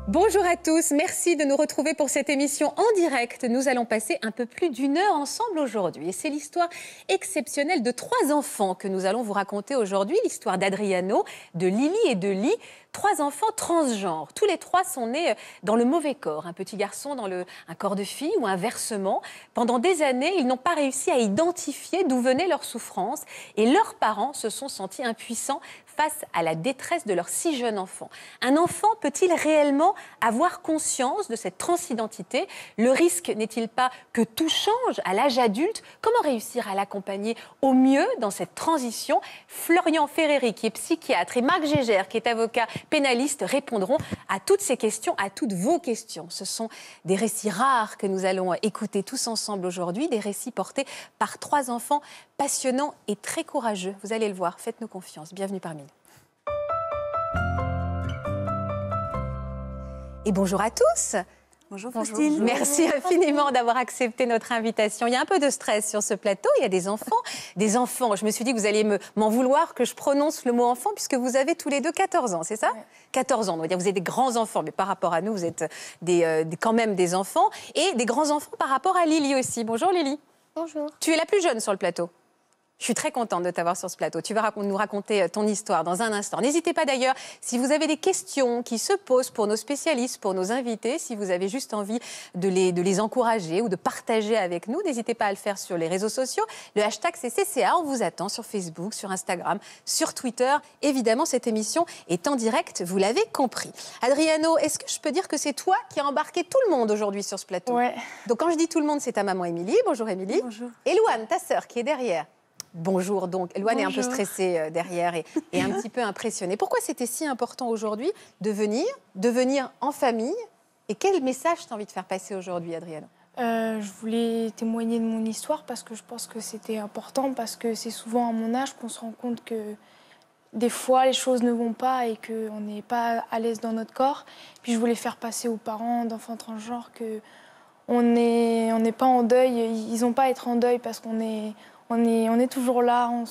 Bonjour à tous, merci de nous retrouver pour cette émission en direct. Nous allons passer un peu plus d'1 heure ensemble aujourd'hui. Et c'est l'histoire exceptionnelle de 3 enfants que nous allons vous raconter aujourd'hui. L'histoire d'Adriano, de Lily et de Lee. 3 enfants transgenres. Tous les 3 sont nés dans le mauvais corps. Un petit garçon dans un corps de fille ou inversement. Pendant des années, ils n'ont pas réussi à identifier d'où venait leur souffrance. Et leurs parents se sont sentis impuissants face à la détresse de leurs 6 jeunes enfants. Un enfant peut-il réellement avoir conscience de cette transidentité? Le risque n'est-il pas que tout change à l'âge adulte? Comment réussir à l'accompagner au mieux dans cette transition? Florian Ferreri, qui est psychiatre, et Marc Gégère, qui est avocat pénaliste, répondront à toutes ces questions, à toutes vos questions. Ce sont des récits rares que nous allons écouter tous ensemble aujourd'hui, des récits portés par 3 enfants passionnants et très courageux. Vous allez le voir, faites-nous confiance. Bienvenue parmi nous. Et bonjour à tous. Bonjour Faustine. Merci infiniment d'avoir accepté notre invitation. Il y a un peu de stress sur ce plateau, il y a des enfants. Des enfants, je me suis dit que vous alliez m'en vouloir que je prononce le mot enfant, puisque vous avez tous les deux 14 ans, c'est ça? Ouais. 14 ans, on va dire vous êtes des grands enfants, mais par rapport à nous, vous êtes quand même des enfants. Et des grands enfants par rapport à Lily aussi. Bonjour Lily. Bonjour. Tu es la plus jeune sur le plateau. Je suis très contente de t'avoir sur ce plateau. Tu vas nous raconter ton histoire dans un instant. N'hésitez pas d'ailleurs, si vous avez des questions qui se posent pour nos spécialistes, pour nos invités, si vous avez juste envie de les encourager ou de partager avec nous, n'hésitez pas à le faire sur les réseaux sociaux. Le hashtag c'est CCA, on vous attend sur Facebook, sur Instagram, sur Twitter. Évidemment, cette émission est en direct, vous l'avez compris. Adriano, est-ce que je peux dire que c'est toi qui as embarqué tout le monde aujourd'hui sur ce plateau? Ouais. Donc quand je dis tout le monde, c'est ta maman Émilie. Bonjour Émilie. Bonjour. Et Louane, ta sœur, qui est derrière. Bonjour donc. Louane est un peu stressée derrière et un petit peu impressionnée. Pourquoi c'était si important aujourd'hui de venir en famille? Et quel message tu as envie de faire passer aujourd'hui, Adriano? Je voulais témoigner de mon histoire parce que je pense que c'était important, parce que c'est souvent à mon âge qu'on se rend compte que des fois les choses ne vont pas et qu'on n'est pas à l'aise dans notre corps. Puis je voulais faire passer aux parents d'enfants transgenres qu'on n'est pas en deuil, ils n'ont pas à être en deuil parce qu'on est toujours là, on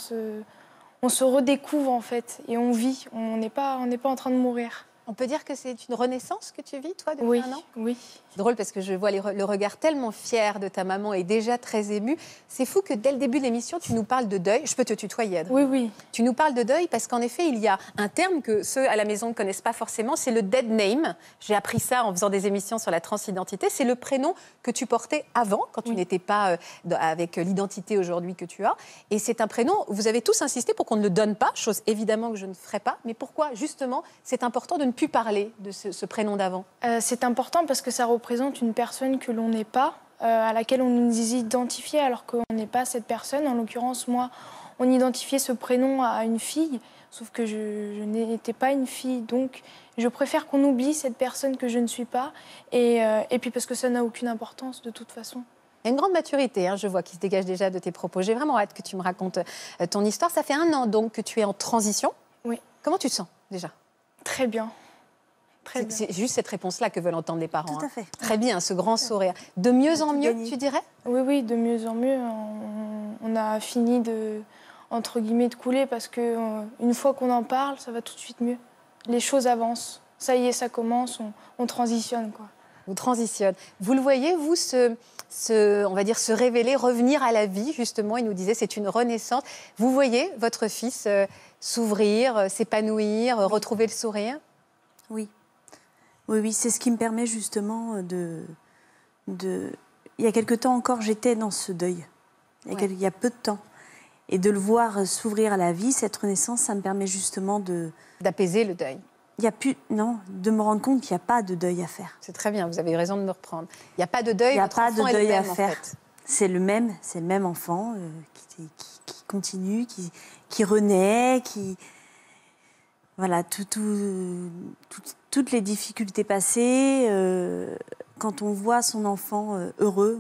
se redécouvre en fait et on vit, on n'est pas en train de mourir. On peut dire que c'est une renaissance que tu vis, toi, depuis un an? Oui. C'est drôle parce que je vois le regard tellement fier de ta maman et déjà très ému. C'est fou que dès le début de l'émission, tu nous parles de deuil. Je peux te tutoyer, Adrien. Oui. Tu nous parles de deuil parce qu'en effet, il y a un terme que ceux à la maison ne connaissent pas forcément, c'est le dead name. J'ai appris ça en faisant des émissions sur la transidentité. C'est le prénom que tu portais avant, quand tu n'étais pas avec l'identité aujourd'hui que tu as. Et c'est un prénom, vous avez tous insisté pour qu'on ne le donne pas, chose évidemment que je ne ferai pas. Mais pourquoi, justement, c'est important de ne plus parler de ce prénom d'avant? C'est important parce que ça représente une personne que l'on n'est pas, à laquelle on nous identifiait alors qu'on n'est pas cette personne. En l'occurrence, moi, on identifiait ce prénom à une fille, sauf que je n'étais pas une fille. Donc, je préfère qu'on oublie cette personne que je ne suis pas. Et puis parce que ça n'a aucune importance de toute façon. Il y a une grande maturité, je vois, qui se dégage déjà de tes propos. J'ai vraiment hâte que tu me racontes ton histoire. Ça fait 1 an donc que tu es en transition. Oui. Comment tu te sens déjà? Très bien. C'est juste cette réponse-là que veulent entendre les parents. Tout à fait. Très bien, ce grand sourire. De mieux en mieux, tu dirais? Oui, de mieux en mieux. On a fini entre guillemets, de couler parce qu'une fois qu'on en parle, ça va tout de suite mieux. Les choses avancent. Ça y est, ça commence, on transitionne, quoi. Vous transitionnez. Vous le voyez, vous, on va dire, se révéler, revenir à la vie, justement. Il nous disait, c'est une renaissance. Vous voyez votre fils s'ouvrir, s'épanouir, retrouver le sourire? Oui. Oui, c'est ce qui me permet justement de... Il y a quelque temps encore, j'étais dans ce deuil. Il y a peu de temps. Et de le voir s'ouvrir à la vie, cette renaissance, ça me permet justement d'apaiser le deuil. De me rendre compte qu'il n'y a pas de deuil à faire. C'est très bien, vous avez eu raison de me reprendre. Il n'y a pas de deuil, il n'y a pas de deuil à faire. En fait. C'est le même enfant qui continue, qui renaît, qui... Voilà, toutes les difficultés passées, quand on voit son enfant heureux...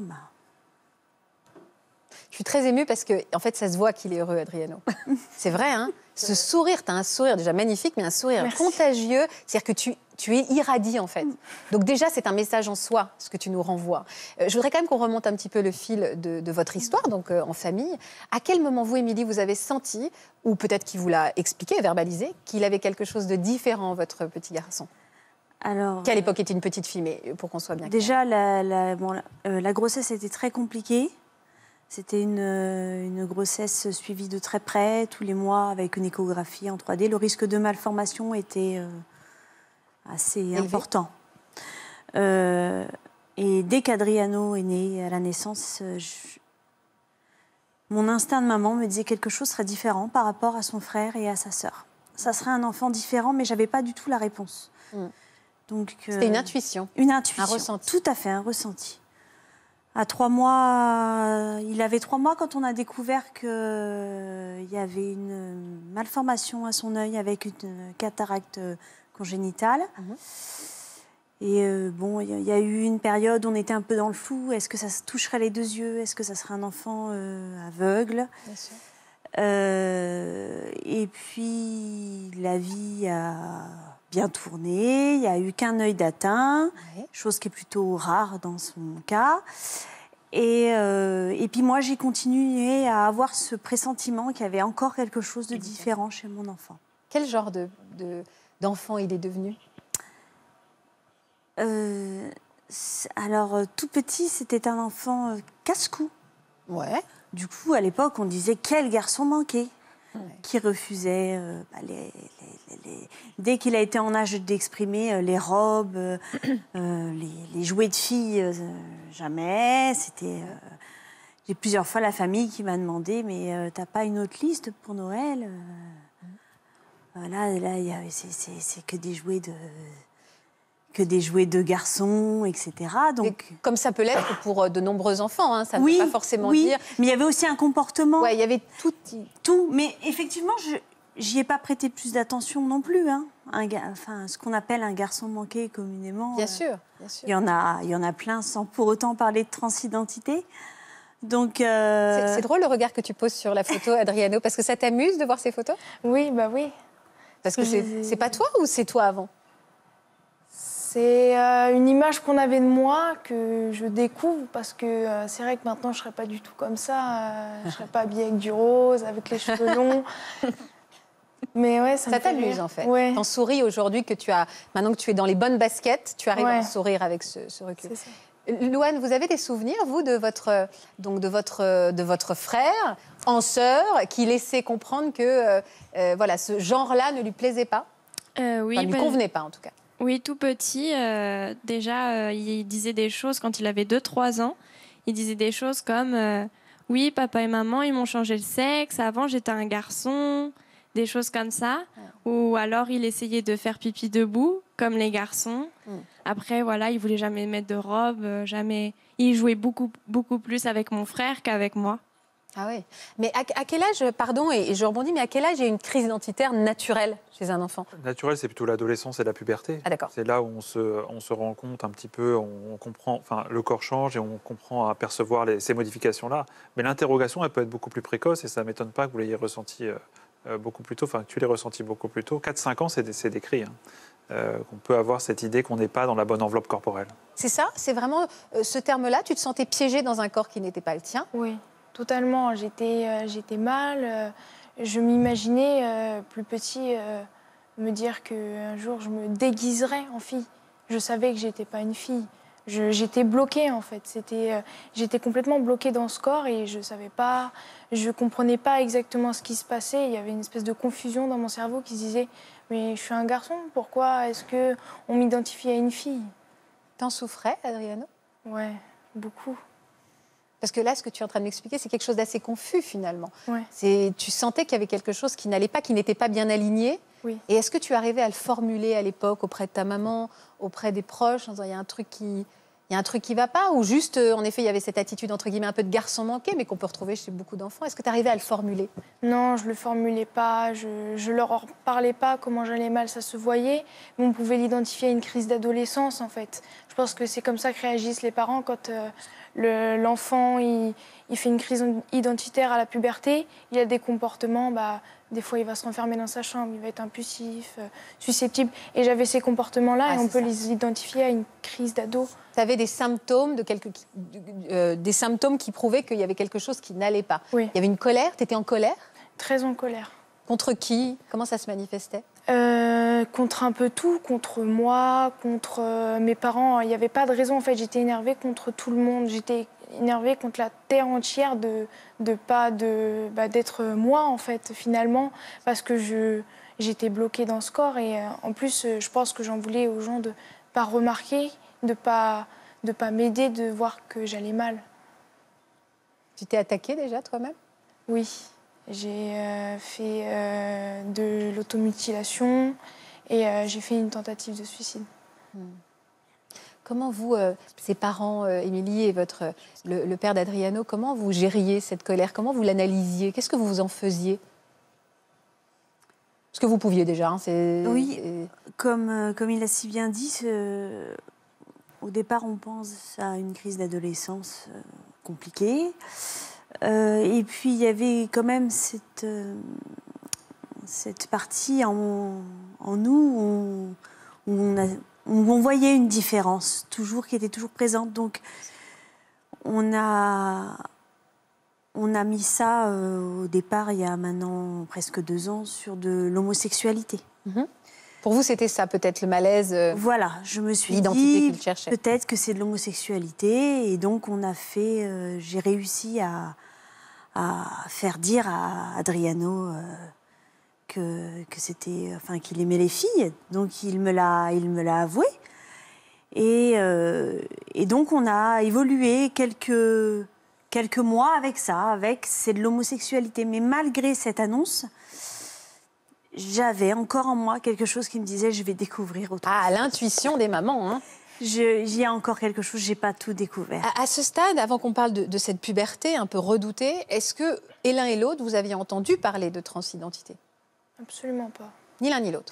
Je suis très émue parce que, en fait, ça se voit qu'il est heureux, Adriano. C'est vrai, hein? Ce sourire, tu as un sourire déjà magnifique, mais un sourire contagieux. C'est-à-dire que tu es irradié, en fait. Donc déjà, c'est un message en soi, ce que tu nous renvoies. Je voudrais quand même qu'on remonte un petit peu le fil de votre histoire, donc en famille. À quel moment, vous, Émilie, vous avez senti, ou peut-être qu'il vous l'a expliqué, verbalisé, qu'il avait quelque chose de différent, votre petit garçon? Alors, qui à l'époque était une petite fille, mais pour qu'on soit bien clair. déjà, la grossesse était très compliquée. C'était une grossesse suivie de très près, tous les mois, avec une échographie en 3D. Le risque de malformation était assez important. Et dès qu'Adriano est né à la naissance, mon instinct de maman me disait que quelque chose serait différent par rapport à son frère et à sa sœur. Ça serait un enfant différent, mais je n'avais pas du tout la réponse. C'était une intuition. Une intuition. Un ressenti. Tout à fait, un ressenti. À 3 mois, il avait 3 mois quand on a découvert qu'il y avait une malformation à son œil avec une cataracte congénitale. Et bon, il y a eu une période où on était un peu dans le flou. Est-ce que ça se toucherait les 2 yeux? Est-ce que ça serait un enfant aveugle? Bien sûr. Et puis, la vie a bien tourné. Il n'y a eu qu'un œil d'atteint, chose qui est plutôt rare dans son cas. Et puis moi, j'ai continué à avoir ce pressentiment qu'il y avait encore quelque chose de différent chez mon enfant. Quel genre d'enfant il est devenu? Alors, tout petit, c'était un enfant casse-cou. Ouais. Du coup, à l'époque, on disait quel garçon manqué, qui refusait dès qu'il a été en âge d'exprimer les robes, les jouets de filles, jamais. C'était j'ai plusieurs fois la famille qui m'a demandé mais t'as pas une autre liste pour Noël? Là, c'est que des jouets de garçons, etc. Donc, comme ça peut l'être pour de nombreux enfants, hein, ça ne veut pas forcément dire. Mais il y avait aussi un comportement. Ouais, il y avait tout. Mais effectivement, j'y ai pas prêté plus d'attention non plus. Hein. Ce qu'on appelle un garçon manqué communément. Bien sûr, bien sûr. Il y en a plein sans pour autant parler de transidentité. Donc, c'est drôle le regard que tu poses sur la photo, Adriano, parce que ça t'amuse de voir ces photos? Oui, bah oui. Parce que c'est pas toi ou c'est toi avant? C'est une image qu'on avait de moi que je découvre parce que c'est vrai que maintenant je serais pas du tout comme ça. Je serais pas habillée avec du rose, avec les cheveux longs. Mais ouais, ça t'amuse en fait. Ouais. T'en souris aujourd'hui maintenant que tu es dans les bonnes baskets, tu arrives à en sourire avec ce recul. C'est ça. Louane, vous avez des souvenirs, vous, de votre frère en sœur qui laissait comprendre que voilà, ce genre-là ne lui plaisait pas? Oui, ne lui convenait pas en tout cas. Oui, tout petit, déjà, il disait des choses quand il avait 2-3 ans. Il disait des choses comme oui, papa et maman, ils m'ont changé le sexe. Avant, j'étais un garçon. Des choses comme ça. Ou alors, il essayait de faire pipi debout, comme les garçons. Après, voilà, il voulait jamais mettre de robe, jamais. Il jouait beaucoup, beaucoup plus avec mon frère qu'avec moi. Ah oui. Mais à quel âge, pardon, et je rebondis, mais à quel âge il y a une crise identitaire naturelle chez un enfant? Naturel, c'est plutôt l'adolescence et la puberté. Ah d'accord. C'est là où on se rend compte un petit peu, on comprend, enfin, le corps change et on comprend à percevoir ces modifications-là. Mais l'interrogation, elle peut être beaucoup plus précoce et ça ne m'étonne pas que vous l'ayez ressenti beaucoup plus tôt, enfin, que tu l'aies ressenti beaucoup plus tôt. 4-5 ans, c'est décrit. Qu'on peut avoir cette idée qu'on n'est pas dans la bonne enveloppe corporelle. C'est ça? C'est vraiment ce terme-là? Tu te sentais piégée dans un corps qui n'était pas le tien? Oui. Totalement, j'étais mal. Je m'imaginais plus petit me dire qu'un jour je me déguiserais en fille. Je savais que j'étais pas une fille. J'étais bloquée en fait. J'étais complètement bloquée dans ce corps et je comprenais pas exactement ce qui se passait. Il y avait une espèce de confusion dans mon cerveau qui se disait mais je suis un garçon, pourquoi est-ce que on m'identifie à une fille? T'en souffrais, Adriano? Ouais, beaucoup. Parce que là, ce que tu es en train de m'expliquer, c'est quelque chose d'assez confus, finalement. Ouais. Tu sentais qu'il y avait quelque chose qui n'allait pas, qui n'était pas bien aligné. Oui. Et est-ce que tu arrivais à le formuler à l'époque auprès de ta maman, auprès des proches, en disant il y a un truc qui ne va pas? Ou juste, en effet, il y avait cette attitude, entre guillemets, un peu de garçon manqué, mais qu'on peut retrouver chez beaucoup d'enfants. Est-ce que tu arrivais à le formuler? Non, je ne le formulais pas. Je leur en parlais pas, comment j'allais mal, ça se voyait. Mais on pouvait l'identifier à une crise d'adolescence, en fait. Je pense que c'est comme ça que réagissent les parents quand... l'enfant, il fait une crise identitaire à la puberté, il a des comportements, des fois il va se renfermer dans sa chambre, il va être impulsif, susceptible. Et j'avais ces comportements-là et on peut les identifier à une crise d'ado. Tu avais des symptômes, des symptômes qui prouvaient qu'il y avait quelque chose qui n'allait pas. Oui. Il y avait une colère, tu étais en colère? Très en colère. Contre qui? Comment ça se manifestait? Contre un peu tout, contre moi, contre mes parents. Il n'y avait pas de raison, en fait. J'étais énervée contre tout le monde. J'étais énervée contre la terre entière d'être moi, en fait, finalement, parce que j'étais bloquée dans ce corps. Et en plus, je pense que j'en voulais aux gens de ne pas remarquer, de pas m'aider, de voir que j'allais mal. Tu t'es attaquée déjà toi-même? Oui, j'ai fait de l'automutilation et j'ai fait une tentative de suicide. Comment vous, ses parents, Émilie et le père d'Adriano, comment vous gériez cette colère? Comment vous l'analysiez? Qu'est-ce que vous en faisiez? Ce que vous pouviez déjà. Hein, oui, comme il a si bien dit, au départ, on pense à une crise d'adolescence compliquée. Et puis, il y avait quand même cette partie en nous où on voyait une différence, qui était toujours présente. Donc, on a mis ça, au départ, il y a maintenant presque 2 ans, sur de l'homosexualité. Pour vous, c'était ça, peut-être, le malaise Voilà, je me suis dit, peut-être que c'est de l'homosexualité. Et donc, j'ai réussi à faire dire à Adriano qu'il aimait les filles. Donc, il me l'a avoué. Et donc, on a évolué quelques mois avec ça, c'est de l'homosexualité. Mais malgré cette annonce, j'avais encore en moi quelque chose qui me disait, je vais découvrir autre chose. Ah, l'intuition des mamans, hein. Il y a encore quelque chose, je n'ai pas tout découvert. À ce stade, avant qu'on parle de cette puberté un peu redoutée, est-ce que, et l'un et l'autre, vous aviez entendu parler de transidentité? Absolument pas. Ni l'un ni l'autre.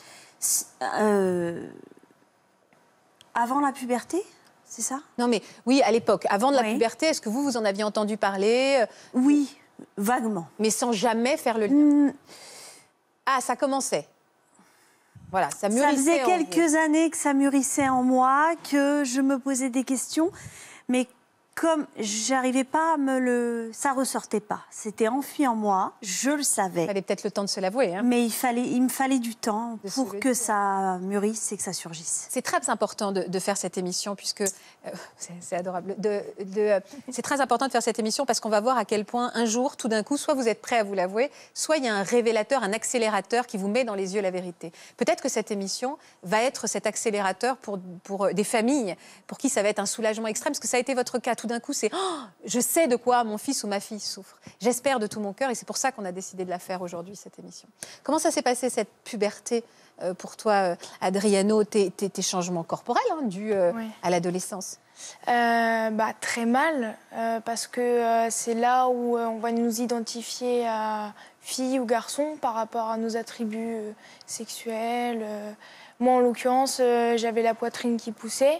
Avant la puberté, c'est ça? Non mais, oui, à l'époque, avant de la puberté, est-ce que vous en aviez entendu parler? Oui, vaguement. Mais sans jamais faire le lien? Ah, ça commençait. Voilà, ça mûrissait. Ça faisait quelques années que ça mûrissait en moi, que je me posais des questions, mais comme j'arrivais pas ça ressortait pas. C'était enfui en moi, je le savais. Il fallait peut-être le temps de se l'avouer. Hein. Mais il me fallait du temps pour que ça mûrisse et que ça surgisse. C'est très important de faire cette émission, puisque c'est adorable. C'est très important de faire cette émission parce qu'on va voir à quel point un jour, tout d'un coup, soit vous êtes prêt à vous l'avouer, soit il y a un révélateur, un accélérateur qui vous met dans les yeux la vérité. Peut-être que cette émission va être cet accélérateur pour des familles pour qui ça va être un soulagement extrême, parce que ça a été votre cas. Tout d'un coup, c'est je sais de quoi mon fils ou ma fille souffre. J'espère de tout mon cœur, et c'est pour ça qu'on a décidé de la faire aujourd'hui, cette émission. Comment ça s'est passé, cette puberté, pour toi, Adriano, tes changements corporels dus à l'adolescence? Très mal, parce que c'est là où on va nous identifier à fille ou garçon par rapport à nos attributs sexuels. Moi, en l'occurrence, j'avais la poitrine qui poussait.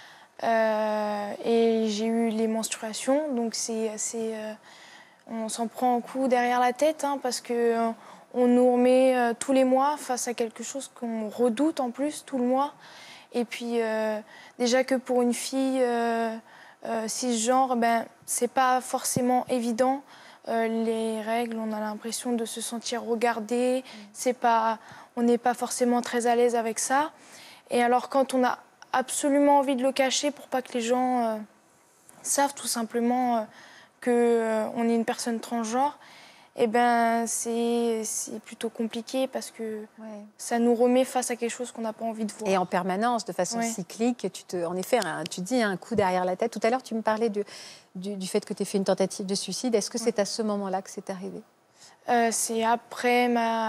Et j'ai eu les menstruations, donc c'est assez... on s'en prend un coup derrière la tête, hein, parce qu'on nous remet tous les mois face à quelque chose qu'on redoute en plus, tout le mois. Et puis, déjà que pour une fille cisgenre, c'est pas forcément évident. Les règles, on a l'impression de se sentir regardée. On n'est pas forcément très à l'aise avec ça. Et alors, quand on a absolument envie de le cacher pour pas que les gens savent tout simplement qu'on est une personne transgenre, c'est plutôt compliqué parce que ça nous remet face à quelque chose qu'on n'a pas envie de voir. Et en permanence, de façon cyclique, en effet, tu dis un coup derrière la tête. Tout à l'heure, tu me parlais du fait que tu aies fait une tentative de suicide. Est-ce que c'est à ce moment-là que c'est arrivé? C'est après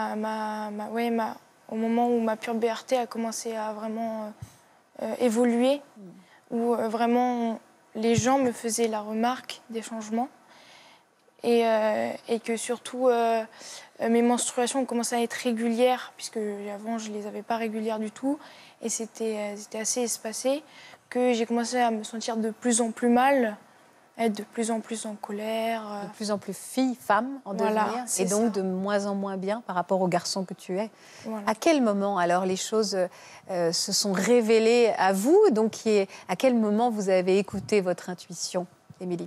au moment où ma puberté a commencé à vraiment évoluer, où vraiment les gens me faisaient la remarque des changements et que surtout mes menstruations ont commencé à être régulières, puisque avant je ne les avais pas régulières du tout et c'était assez espacé, que j'ai commencé à me sentir de plus en plus mal, à être de plus en plus en colère. De plus en plus fille, femme en devenir, et donc de moins en moins bien par rapport au garçon que tu es. Voilà. À quel moment alors les choses se sont révélées à vous, donc à quel moment vous avez écouté votre intuition, Émilie?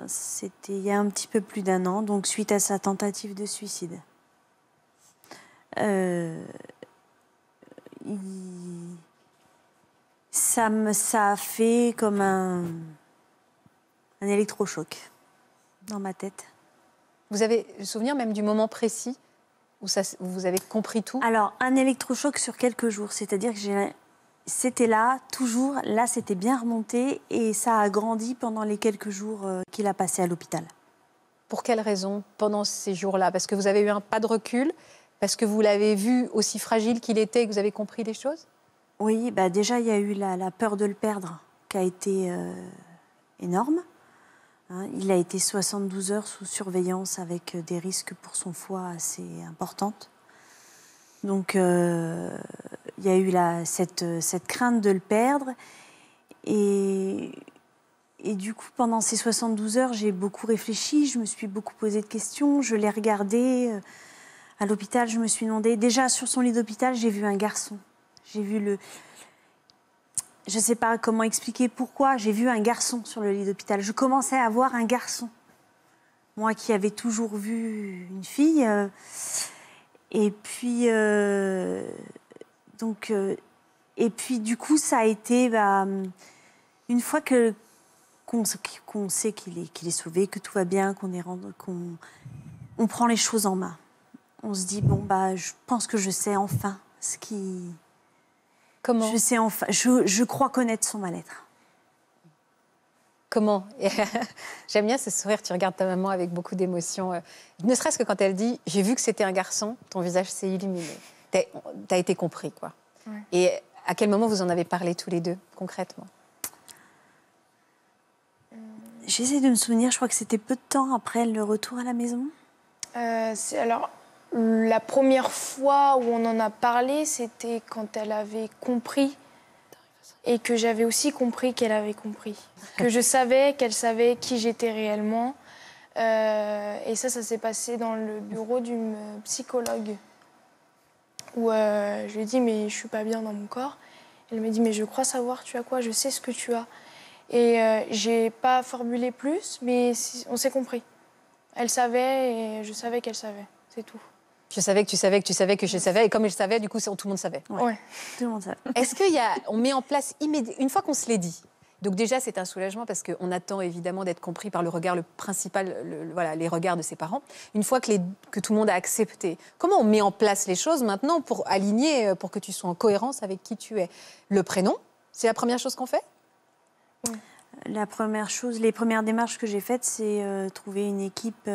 C'était il y a un petit peu plus d'1 an, donc suite à sa tentative de suicide. ça a fait comme un électrochoc dans ma tête. Vous avez le souvenir même du moment précis où vous avez compris tout? Alors, un électrochoc sur quelques jours, c'est-à-dire que c'était là, toujours, là c'était bien remonté et ça a grandi pendant les quelques jours qu'il a passé à l'hôpital. Pour quelle raison pendant ces jours-là? Parce que vous avez eu un pas de recul? Parce que vous l'avez vu aussi fragile qu'il était et que vous avez compris les choses? Oui, bah déjà il y a eu la peur de le perdre qui a été énorme. Hein, il a été 72 heures sous surveillance avec des risques pour son foie assez importantes. Donc il y a eu cette crainte de le perdre. Et du coup, pendant ces 72 heures, j'ai beaucoup réfléchi, je me suis beaucoup posé de questions, je l'ai regardé. À l'hôpital, je me suis demandé... Déjà, sur son lit d'hôpital, j'ai vu un garçon. J'ai vu je ne sais pas comment expliquer pourquoi, j'ai vu un garçon sur le lit d'hôpital. Je commençais à voir un garçon. Moi qui avais toujours vu une fille. Et puis, du coup, ça a été... une fois qu'on sait qu'il est sauvé, que tout va bien, qu'on prend les choses en main. On se dit, je pense que je sais enfin ce qui... Comment? Je sais enfin, je crois connaître son mal-être. Comment? J'aime bien ce sourire, tu regardes ta maman avec beaucoup d'émotion. Ne serait-ce que quand elle dit « j'ai vu que c'était un garçon », ton visage s'est illuminé. T'as été compris, quoi. Ouais. Et à quel moment vous en avez parlé tous les deux, concrètement? J'essaie de me souvenir, je crois que c'était peu de temps après le retour à la maison. Alors, la première fois où on en a parlé, c'était quand elle avait compris et que j'avais aussi compris qu'elle avait compris. Que je savais qu'elle savait qui j'étais réellement. Et ça s'est passé dans le bureau d'une psychologue où je lui ai dit « mais je suis pas bien dans mon corps ». Elle m'a dit « mais je crois savoir tu as quoi, je sais ce que tu as ». Et j'ai pas formulé plus, mais on s'est compris. Elle savait et je savais qu'elle savait, c'est tout. Je savais que tu savais que tu savais que je savais, et comme elle savait, du coup, tout le monde savait. Ouais. Tout le monde savait. Est-ce qu'on met en place immédiatement, une fois qu'on se l'est dit, donc déjà c'est un soulagement parce qu'on attend évidemment d'être compris par le regard, le principal, les regards de ses parents. Une fois que tout le monde a accepté, comment on met en place les choses maintenant pour aligner, pour que tu sois en cohérence avec qui tu es? Le prénom, c'est la première chose qu'on fait? Oui. La première chose, les premières démarches que j'ai faites, c'est trouver une équipe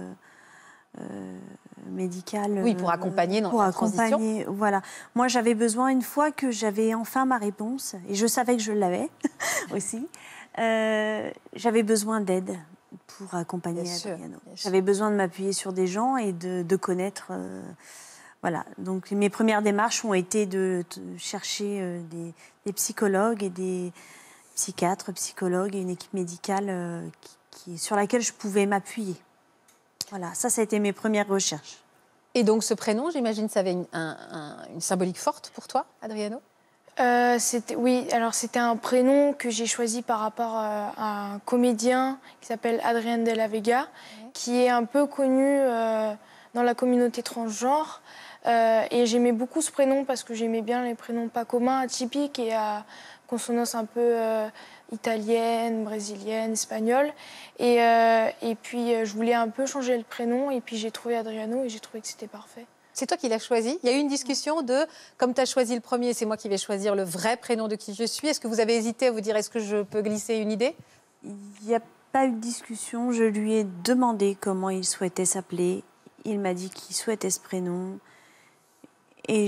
médicale. Oui, pour accompagner dans la transition. Voilà. Moi, j'avais besoin, une fois que j'avais enfin ma réponse, et je savais que je l'avais aussi, j'avais besoin d'aide pour accompagner Adriano. J'avais besoin de m'appuyer sur des gens et de connaître... voilà. Donc, mes premières démarches ont été de chercher des psychologues et des psychiatres, psychologues et une équipe médicale sur laquelle je pouvais m'appuyer. Voilà, ça a été mes premières recherches. Et donc ce prénom, j'imagine, ça avait une symbolique forte pour toi, Adriano? Oui, alors c'était un prénom que j'ai choisi par rapport à un comédien qui s'appelle Adrien de la Vega, qui est un peu connu dans la communauté transgenre. Et j'aimais beaucoup ce prénom parce que j'aimais bien les prénoms pas communs, atypiques et à consonance un peu italienne, brésilienne, espagnole. Et puis je voulais un peu changer le prénom et puis j'ai trouvé Adriano et j'ai trouvé que c'était parfait. C'est toi qui l'as choisi? Il y a eu une discussion de, comme tu as choisi le premier, c'est moi qui vais choisir le vrai prénom de qui je suis. Est-ce que vous avez hésité à vous dire, est-ce que je peux glisser une idée? Il n'y a pas eu de discussion. Je lui ai demandé comment il souhaitait s'appeler. Il m'a dit qu'il souhaitait ce prénom. Et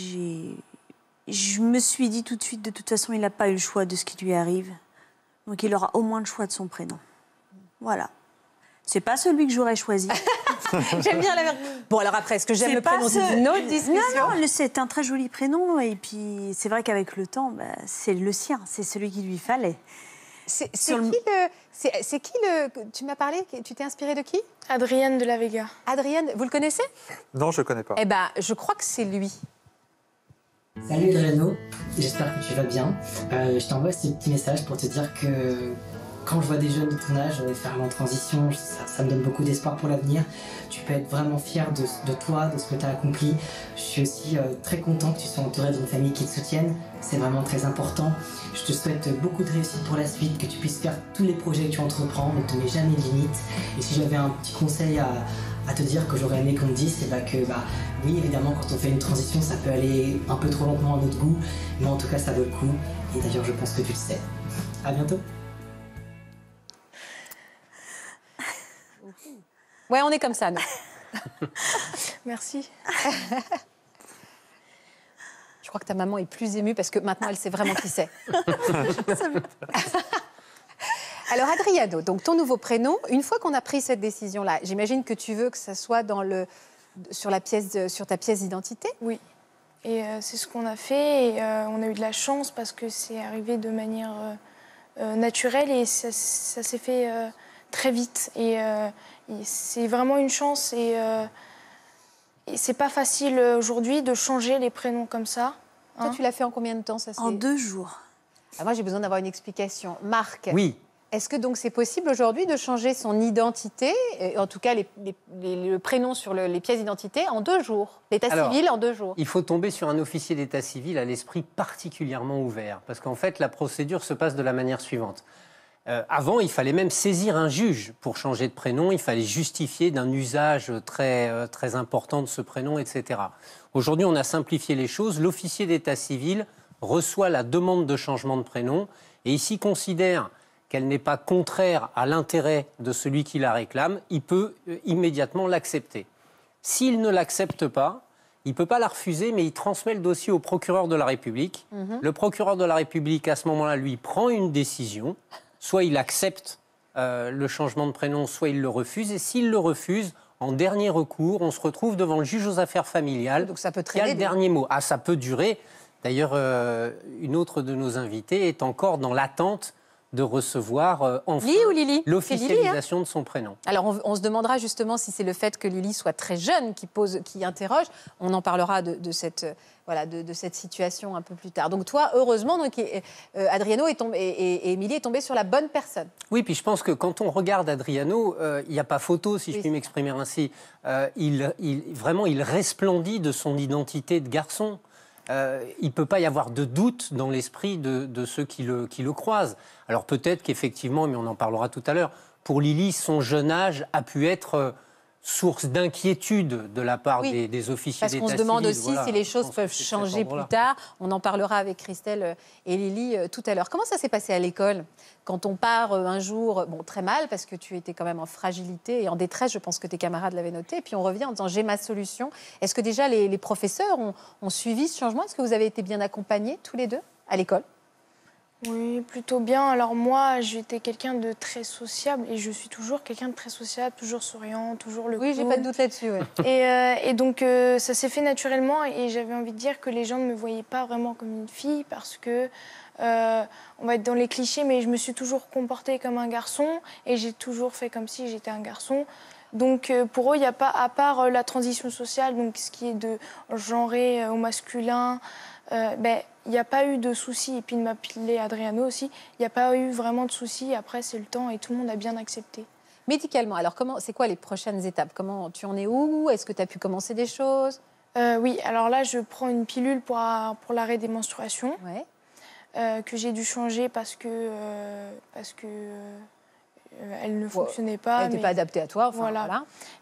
je me suis dit tout de suite, de toute façon, il n'a pas eu le choix de ce qui lui arrive. Donc il aura au moins le choix de son prénom. Voilà. C'est pas celui que j'aurais choisi. J'aime bien la... Bon, alors après, est-ce que j'aime le prénom? C'est une autre discussion. Non, c'est un très joli prénom. Et puis, c'est vrai qu'avec le temps, c'est le sien. C'est celui qu'il lui fallait. C'est qui le... Tu m'as parlé, tu t'es inspirée de qui? Adrienne de la Vega. Adrienne, vous le connaissez? Non, je ne le connais pas. Eh bien, je crois que c'est lui. Salut Adriano, j'espère que tu vas bien. Je t'envoie ce petit message pour te dire que quand je vois des jeunes de ton âge faire en transition, ça me donne beaucoup d'espoir pour l'avenir. Tu peux être vraiment fier de toi, de ce que tu as accompli. Je suis aussi très content que tu sois entouré d'une famille qui te soutienne. C'est vraiment très important. Je te souhaite beaucoup de réussite pour la suite, que tu puisses faire tous les projets que tu entreprends. Ne te mets jamais de limites. Et si j'avais un petit conseil à te dire que j'aurais aimé qu'on me dise, c'est oui, évidemment, quand on fait une transition, ça peut aller un peu trop lentement à notre goût. Mais en tout cas, ça vaut le coup. Et d'ailleurs, je pense que tu le sais. À bientôt. Ouais, on est comme ça, nous. Merci. Je crois que ta maman est plus émue parce que maintenant, elle sait vraiment qui c'est. Alors, Adriano, donc ton nouveau prénom, une fois qu'on a pris cette décision-là, j'imagine que tu veux que ça soit sur ta pièce d'identité. Oui. Et c'est ce qu'on a fait. Et on a eu de la chance parce que c'est arrivé de manière naturelle et ça s'est fait très vite. Et c'est vraiment une chance. Et c'est pas facile aujourd'hui de changer les prénoms comme ça. Toi, tu l'as fait en combien de temps ça, En 2 jours. Moi, j'ai besoin d'avoir une explication. Marc, Oui. est-ce que donc c'est possible aujourd'hui de changer son identité, en tout cas le prénom sur les pièces d'identité, en 2 jours? L'état civil en 2 jours? Il faut tomber sur un officier d'état civil à l'esprit particulièrement ouvert. Parce qu'en fait, la procédure se passe de la manière suivante. Avant, il fallait même saisir un juge pour changer de prénom. Il fallait justifier d'un usage très, très important de ce prénom, etc. Aujourd'hui, on a simplifié les choses. L'officier d'état civil reçoit la demande de changement de prénom et ici considère qu'elle n'est pas contraire à l'intérêt de celui qui la réclame, il peut immédiatement l'accepter. S'il ne l'accepte pas, il ne peut pas la refuser, mais il transmet le dossier au procureur de la République. Le procureur de la République, à ce moment-là, lui, prend une décision. Soit il accepte le changement de prénom, soit il le refuse. Et s'il le refuse, en dernier recours, on se retrouve devant le juge aux affaires familiales. Donc ça peut qui a le dernier mot. Ah, ça peut durer. D'ailleurs, une autre de nos invités est encore dans l'attente de recevoir enfin l'officialisation de son prénom. Alors, on se demandera justement si c'est le fait que Lily soit très jeune qui interroge. On en parlera de cette situation un peu plus tard. Donc toi, heureusement, Adriano et Émilie est tombée sur la bonne personne. Oui, puis je pense que quand on regarde Adriano, il n'y a pas photo, si je puis m'exprimer ainsi. Vraiment, il resplendit de son identité de garçon. Il ne peut pas y avoir de doute dans l'esprit de ceux qui le croisent. Alors peut-être qu'effectivement, mais on en parlera tout à l'heure, pour Lily, son jeune âge a pu être source d'inquiétude de la part des officiers d'état civil. Parce qu'on se demande aussi si les choses peuvent changer plus tard. On en parlera avec Christelle et Lily tout à l'heure. Comment ça s'est passé à l'école quand on part un jour, très mal, parce que tu étais quand même en fragilité et en détresse, je pense que tes camarades l'avaient noté, et puis on revient en disant « j'ai ma solution ». Est-ce que déjà les professeurs ont suivi ce changement? Est-ce que vous avez été bien accompagnés tous les deux à l'école? Oui, plutôt bien. Alors moi, j'étais quelqu'un de très sociable et je suis toujours quelqu'un de très sociable, toujours souriant, toujours le Oui, j'ai pas de doute là-dessus. Ouais. Et donc, ça s'est fait naturellement et j'avais envie de dire que les gens ne me voyaient pas vraiment comme une fille parce que, on va être dans les clichés, mais je me suis toujours comportée comme un garçon et j'ai toujours fait comme si j'étais un garçon. Donc, pour eux, il n'y a pas, à part la transition sociale, donc ce qui est de genrer au masculin, il n'y a pas eu de soucis. Et puis de m'appeler Adriano aussi, il n'y a pas eu vraiment de soucis. Après, c'est le temps et tout le monde a bien accepté. Médicalement, alors c'est quoi les prochaines étapes? Comment tu en es où? Est-ce que tu as pu commencer des choses? Oui, alors là, je prends une pilule pour l'arrêt des menstruations, que j'ai dû changer parce que elle ne fonctionnait pas. Elle n'était pas adaptée à toi. Voilà.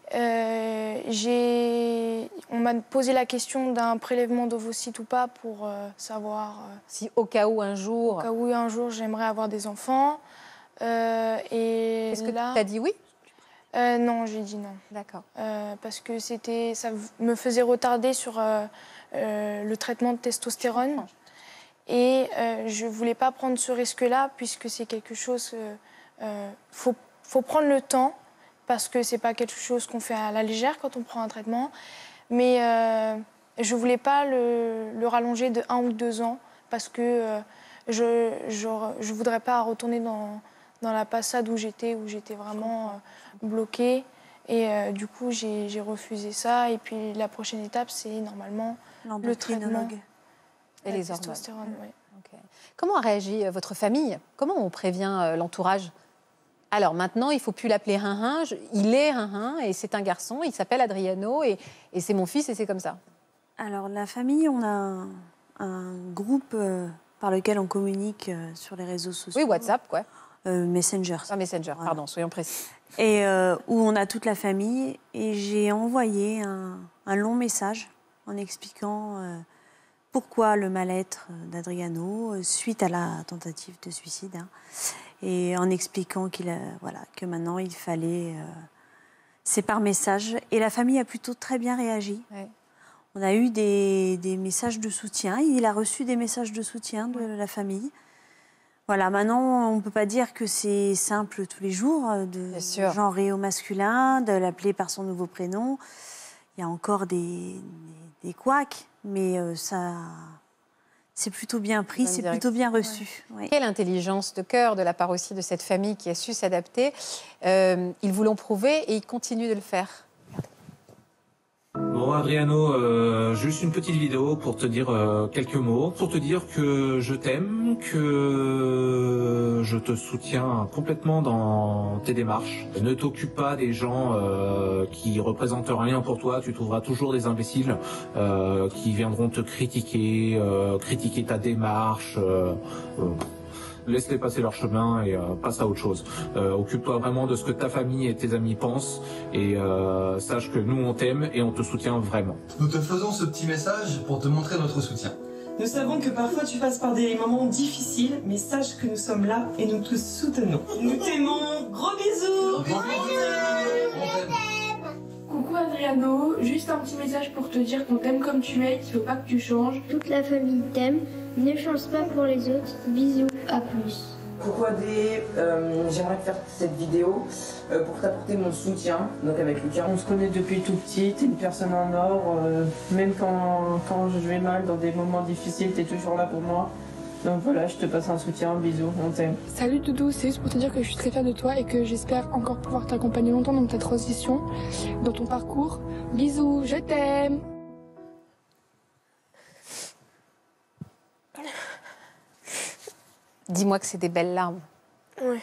On m'a posé la question d'un prélèvement d'ovocytes ou pas pour savoir si au cas où un jour j'aimerais avoir des enfants. Est-ce que tu as dit oui? Non, j'ai dit non. D'accord. Parce que ça me faisait retarder sur le traitement de testostérone. Et je ne voulais pas prendre ce risque-là puisque c'est quelque chose... faut prendre le temps parce que c'est pas quelque chose qu'on fait à la légère quand on prend un traitement, mais je voulais pas le rallonger de 1 ou 2 ans parce que je voudrais pas retourner dans la passade où j'étais vraiment bloquée et du coup j'ai refusé ça et puis la prochaine étape c'est normalement le traitement et les testostérone. Okay. Comment a réagi votre famille? Comment on prévient l'entourage Alors maintenant, il ne faut plus l'appeler Rinrin. Il est Rinrin et c'est un garçon. Il s'appelle Adriano et c'est mon fils et c'est comme ça. Alors, la famille, on a un groupe par lequel on communique sur les réseaux sociaux. Oui, WhatsApp, quoi. Messenger. Ah, Messenger, Voilà. pardon, soyons précis. Et où on a toute la famille. Et j'ai envoyé un long message en expliquant pourquoi le mal-être d'Adriano suite à la tentative de suicide. Hein, et en expliquant que maintenant il fallait... c'est par message. Et la famille a plutôt très bien réagi. Ouais. On a eu des messages de soutien. Il a reçu des messages de soutien de la famille. Voilà, maintenant, on ne peut pas dire que c'est simple tous les jours de genrer au masculin, de l'appeler par son nouveau prénom. Il y a encore des couacs, mais ça, c'est plutôt bien pris, c'est plutôt bien reçu. Ouais. Ouais. Quelle intelligence de cœur de la part aussi de cette famille qui a su s'adapter. Ils vous l'ont prouvé et ils continuent de le faire. Bon Adriano, juste une petite vidéo pour te dire quelques mots, pour te dire que je t'aime, que je te soutiens complètement dans tes démarches. Ne t'occupe pas des gens qui représentent rien pour toi, tu trouveras toujours des imbéciles qui viendront te critiquer, critiquer ta démarche. Laisse-les passer leur chemin et passe à autre chose. Occupe-toi vraiment de ce que ta famille et tes amis pensent et sache que nous on t'aime et on te soutient vraiment. Nous te faisons ce petit message pour te montrer notre soutien. Nous savons que parfois tu passes par des moments difficiles, mais sache que nous sommes là et nous te soutenons. Nous t'aimons, gros bisous. Gros bisous. Coucou Adriano, juste un petit message pour te dire qu'on t'aime comme tu es, qu'il ne faut pas que tu changes. Toute la famille t'aime, ne change pas pour les autres, bisous, à plus. Coucou Adré, j'aimerais te faire cette vidéo pour t'apporter mon soutien, donc avec Lucas. On se connaît depuis tout petit, t'es une personne en or, même quand je vais mal, dans des moments difficiles, t'es toujours là pour moi. Donc voilà, je te passe un soutien, bisous, on t'aime. Salut Doudou, c'est juste pour te dire que je suis très fière de toi et que j'espère encore pouvoir t'accompagner longtemps dans ta transition, dans ton parcours. Bisous, je t'aime. Dis-moi que c'est des belles larmes. Oui.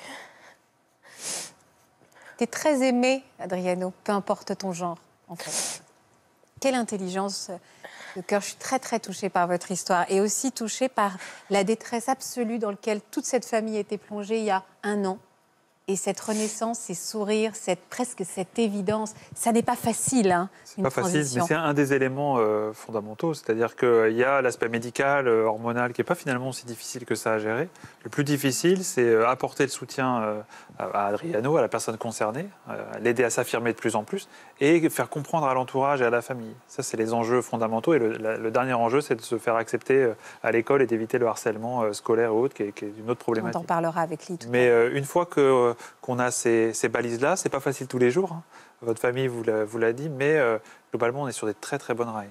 T'es très aimé, Adriano, peu importe ton genre, en fait. Quelle intelligence de cœur. Je suis très, très touchée par votre histoire et aussi touchée par la détresse absolue dans laquelle toute cette famille était plongée il y a 1 an. Et cette renaissance, ces sourires, presque cette évidence, ça n'est pas facile, hein, une pas facile, transition. mais c'est un des éléments fondamentaux. C'est-à-dire qu'il y a l'aspect médical, hormonal, qui n'est pas finalement aussi difficile que ça à gérer. Le plus difficile, c'est apporter le soutien à Adriano, à la personne concernée, l'aider à s'affirmer de plus en plus et faire comprendre à l'entourage et à la famille. Ça, c'est les enjeux fondamentaux. Et le dernier enjeu, c'est de se faire accepter à l'école et d'éviter le harcèlement scolaire et autres, qui est une autre problématique. On en parlera avec lui tout à Mais l'heure. une fois qu'on a ces balises-là, c'est pas facile tous les jours. Hein. Votre famille vous l'a dit, mais globalement, on est sur des très très bonnes rails.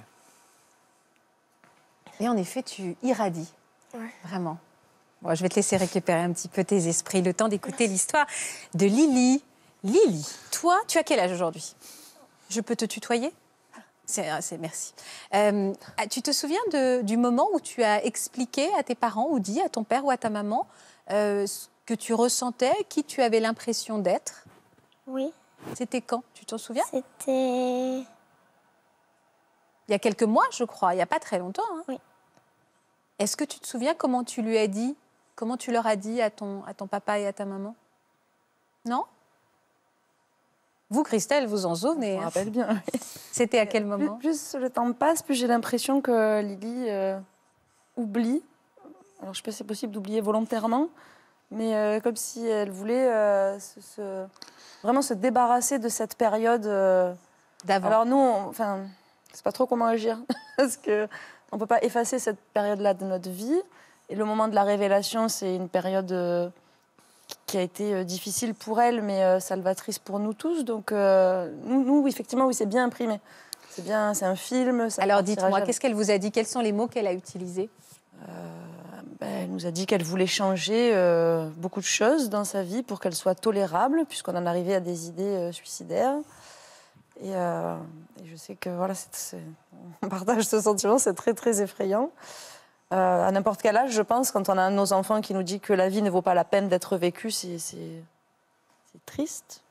Et en effet, tu irradies, vraiment. Bon, je vais te laisser récupérer un petit peu tes esprits, le temps d'écouter l'histoire de Lily. Lily, toi, tu as quel âge aujourd'hui? Je peux te tutoyer? Merci. Tu te souviens du moment où tu as expliqué à tes parents ou dit à ton père ou à ta maman ce que tu ressentais, qui tu avais l'impression d'être? Oui. C'était quand? Tu t'en souviens? C'était... Il y a quelques mois, je crois. Il n'y a pas très longtemps. Hein. Oui. Est-ce que tu te souviens comment tu lui as dit, comment tu leur as dit à ton papa et à ta maman? Non? Vous, Christelle, vous en souvenez? Je me rappelle bien. C'était à quel moment? Plus le temps passe, plus j'ai l'impression que Lily oublie. Alors, je sais pas si c'est possible d'oublier volontairement, mais comme si elle voulait vraiment se débarrasser de cette période d'avant. Alors nous, enfin, je sais pas trop comment agir parce que on peut pas effacer cette période-là de notre vie. Et le moment de la révélation, c'est une période qui a été difficile pour elle, mais salvatrice pour nous tous. Donc nous, effectivement, oui, c'est bien imprimé. C'est bien, c'est un film. Alors dites-moi, qu'est-ce qu'elle vous a dit? Quels sont les mots qu'elle a utilisés? Elle nous a dit qu'elle voulait changer beaucoup de choses dans sa vie pour qu'elle soit tolérable, puisqu'on en arrivait à des idées suicidaires. Et je sais que voilà, on partage ce sentiment, c'est très très effrayant. À n'importe quel âge, je pense, quand on a un de nos enfants qui nous dit que la vie ne vaut pas la peine d'être vécue, c'est triste.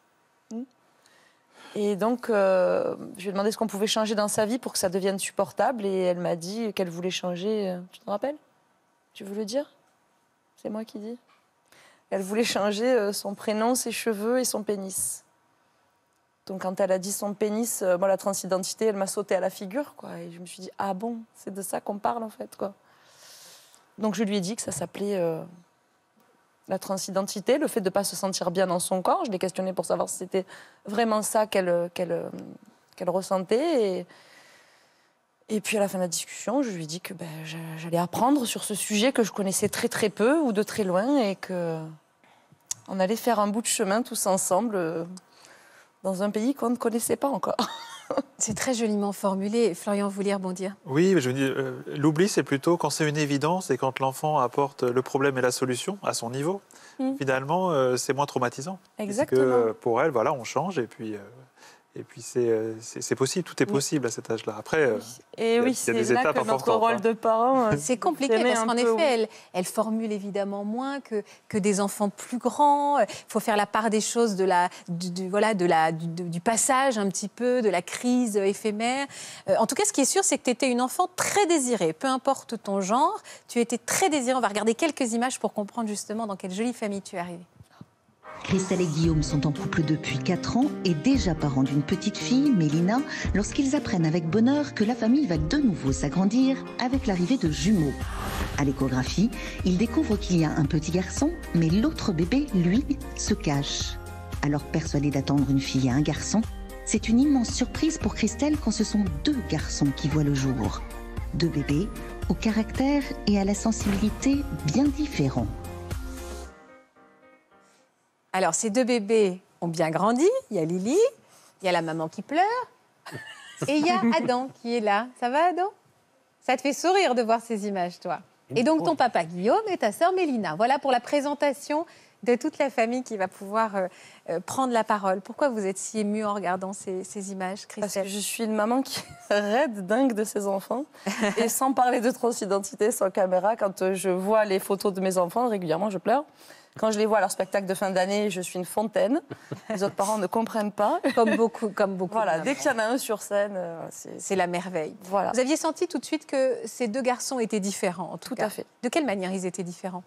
Et donc, je lui ai demandé ce qu'on pouvait changer dans sa vie pour que ça devienne supportable. Et elle m'a dit qu'elle voulait changer... Tu te rappelles? Tu veux le dire? C'est moi qui dis. Elle voulait changer son prénom, ses cheveux et son pénis. Donc, quand elle a dit son pénis, moi, la transidentité, elle m'a sauté à la figure, quoi. Et je me suis dit, ah bon, c'est de ça qu'on parle, en fait, quoi. Donc, je lui ai dit que ça s'appelait la transidentité, le fait de ne pas se sentir bien dans son corps. Je l'ai questionnée pour savoir si c'était vraiment ça qu'elle ressentait. Et puis, à la fin de la discussion, je lui ai dit que j'allais apprendre sur ce sujet que je connaissais très, très peu ou de très loin et qu'on allait faire un bout de chemin tous ensemble dans un pays qu'on ne connaissait pas encore. C'est très joliment formulé. Florian, vous voulez rebondir? Oui, mais je dis, l'oubli, c'est plutôt quand c'est une évidence et quand l'enfant apporte le problème et la solution à son niveau. Finalement, c'est moins traumatisant. Exactement. Parce que pour elle, voilà, on change et puis c'est possible, tout est possible à cet âge-là. Après, c'est là que notre rôle de parent... c'est compliqué parce qu'en effet, elle formule évidemment moins que des enfants plus grands. Il faut faire la part des choses du passage un petit peu, de la crise éphémère. En tout cas, ce qui est sûr, c'est que tu étais une enfant très désirée. Peu importe ton genre, tu étais très désirée. On va regarder quelques images pour comprendre justement dans quelle jolie famille tu es arrivée. Christelle et Guillaume sont en couple depuis 4 ans et déjà parents d'une petite fille, Mélina, lorsqu'ils apprennent avec bonheur que la famille va de nouveau s'agrandir avec l'arrivée de jumeaux. À l'échographie, ils découvrent qu'il y a un petit garçon, mais l'autre bébé, lui, se cache. Alors persuadée d'attendre une fille et un garçon, c'est une immense surprise pour Christelle quand ce sont 2 garçons qui voient le jour. 2 bébés au caractère et à la sensibilité bien différents. Alors, ces 2 bébés ont bien grandi. Il y a Lily, il y a la maman qui pleure, et il y a Adam qui est là. Ça va, Adam? Ça te fait sourire de voir ces images, toi. Et donc, ton papa Guillaume et ta sœur Mélina. Voilà pour la présentation de toute la famille qui va pouvoir prendre la parole. Pourquoi vous êtes si émue en regardant ces images, Christelle? Parce que je suis une maman qui est raide, dingue de ses enfants. Et sans parler de transidentité, sans caméra, quand je vois les photos de mes enfants, régulièrement, je pleure. Quand je les vois à leur spectacle de fin d'année, je suis une fontaine. Les autres parents ne comprennent pas. Comme beaucoup. Voilà, dès qu'il y en a un sur scène, c'est la merveille. Voilà. Vous aviez senti tout de suite que ces 2 garçons étaient différents, en tout cas. À fait. De quelle manière ils étaient différents?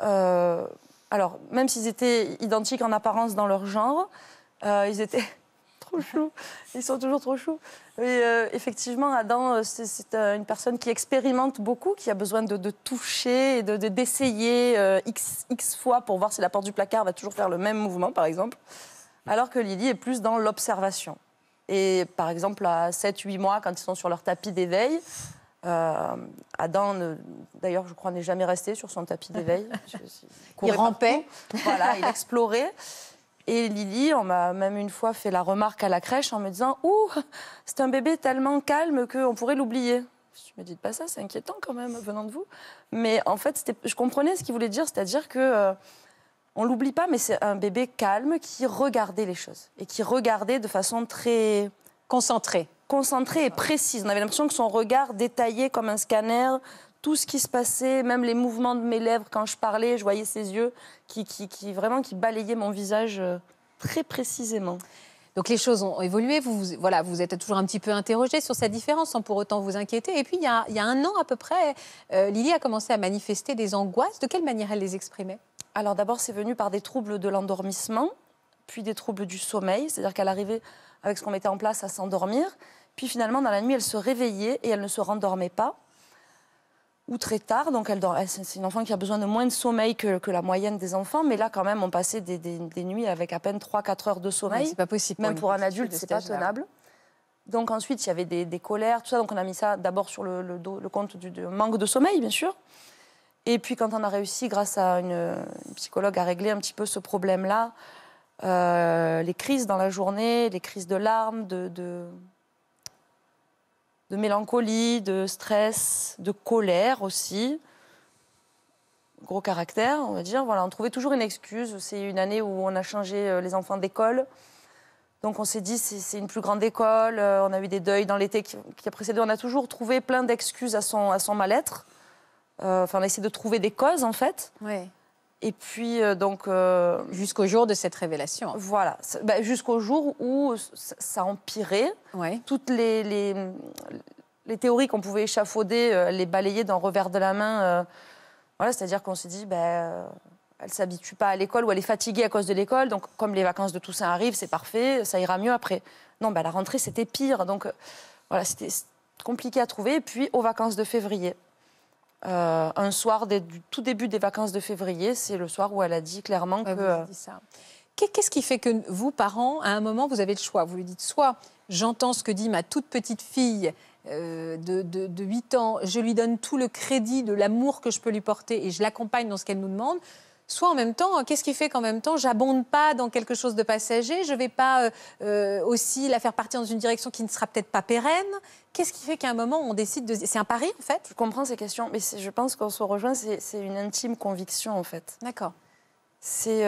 Alors, même s'ils étaient identiques en apparence dans leur genre, ils étaient trop choux. Ils sont toujours trop choux. Et effectivement, Adam, c'est une personne qui expérimente beaucoup, qui a besoin de toucher, d'essayer X fois pour voir si la porte du placard va toujours faire le même mouvement, par exemple. Alors que Lily est plus dans l'observation. Et par exemple, à 7-8 mois, quand ils sont sur leur tapis d'éveil, Adam, d'ailleurs, je crois, n'est jamais resté sur son tapis d'éveil. Il rampait. Voilà, il explorait. Et Lily, on m'a même une fois fait la remarque à la crèche en me disant « Ouh, c'est un bébé tellement calme qu'on pourrait l'oublier. » Je me dis pas ça, c'est inquiétant quand même, venant de vous. Mais en fait, je comprenais ce qu'il voulait dire, c'est-à-dire que on l'oublie pas, mais c'est un bébé calme qui regardait les choses. Et qui regardait de façon très... Concentrée et précise. On avait l'impression que son regard détaillait comme un scanner tout ce qui se passait, même les mouvements de mes lèvres quand je parlais, je voyais ses yeux qui balayaient mon visage très précisément. Donc les choses ont évolué, vous êtes toujours un petit peu interrogée sur cette différence sans pour autant vous inquiéter. Et puis il y a 1 an à peu près, Lily a commencé à manifester des angoisses. De quelle manière elle les exprimait? Alors d'abord c'est venu par des troubles de l'endormissement, puis des troubles du sommeil, c'est-à-dire qu'elle arrivait avec ce qu'on mettait en place à s'endormir, puis finalement dans la nuit elle se réveillait et elle ne se rendormait pas. Ou très tard, donc c'est une enfant qui a besoin de moins de sommeil que la moyenne des enfants, mais là quand même on passait des nuits avec à peine 3-4 heures de sommeil. Ouais, c'est pas possible. Même pour un adulte, c'est pas tenable. Donc ensuite il y avait des colères, tout ça, donc on a mis ça d'abord sur le compte du manque de sommeil, bien sûr. Et puis quand on a réussi, grâce à une psychologue, à régler un petit peu ce problème-là, les crises dans la journée, les crises de larmes, de mélancolie, de stress, de colère aussi. Gros caractère, on va dire. Voilà, on trouvait toujours une excuse. C'est une année où on a changé les enfants d'école. Donc on s'est dit, c'est une plus grande école. On a eu des deuils dans l'été qui a précédé. On a toujours trouvé plein d'excuses à son mal-être. On a essayé de trouver des causes, en fait. Ouais. Et puis, jusqu'au jour de cette révélation. Voilà, jusqu'au jour où ça empirait. Ouais. Toutes les théories qu'on pouvait échafauder, les balayer d'un revers de la main. Voilà, c'est-à-dire qu'on s'est dit, elle ne s'habitue pas à l'école ou elle est fatiguée à cause de l'école. Donc, comme les vacances de Toussaint arrivent, c'est parfait, ça ira mieux après. Non, la rentrée, c'était pire. Donc, voilà, c'était compliqué à trouver. Et puis, aux vacances de février. Un soir du tout début des vacances de février, c'est le soir où elle a dit clairement que... Vous avez dit ça. Qu'est-ce qui fait que vous, parents, à un moment, vous avez le choix? Vous lui dites soit j'entends ce que dit ma toute petite fille de 8 ans, je lui donne tout le crédit de l'amour que je peux lui porter et je l'accompagne dans ce qu'elle nous demande, soit en même temps, qu'est-ce qui fait qu'en même temps, j'abonde pas dans quelque chose de passager, je vais pas aussi la faire partir dans une direction qui ne sera peut-être pas pérenne? Qu'est-ce qui fait qu'à un moment, on décide de... C'est un pari, en fait? Je comprends ces questions, mais je pense qu'on se rejoint, c'est une intime conviction, en fait. D'accord. C'est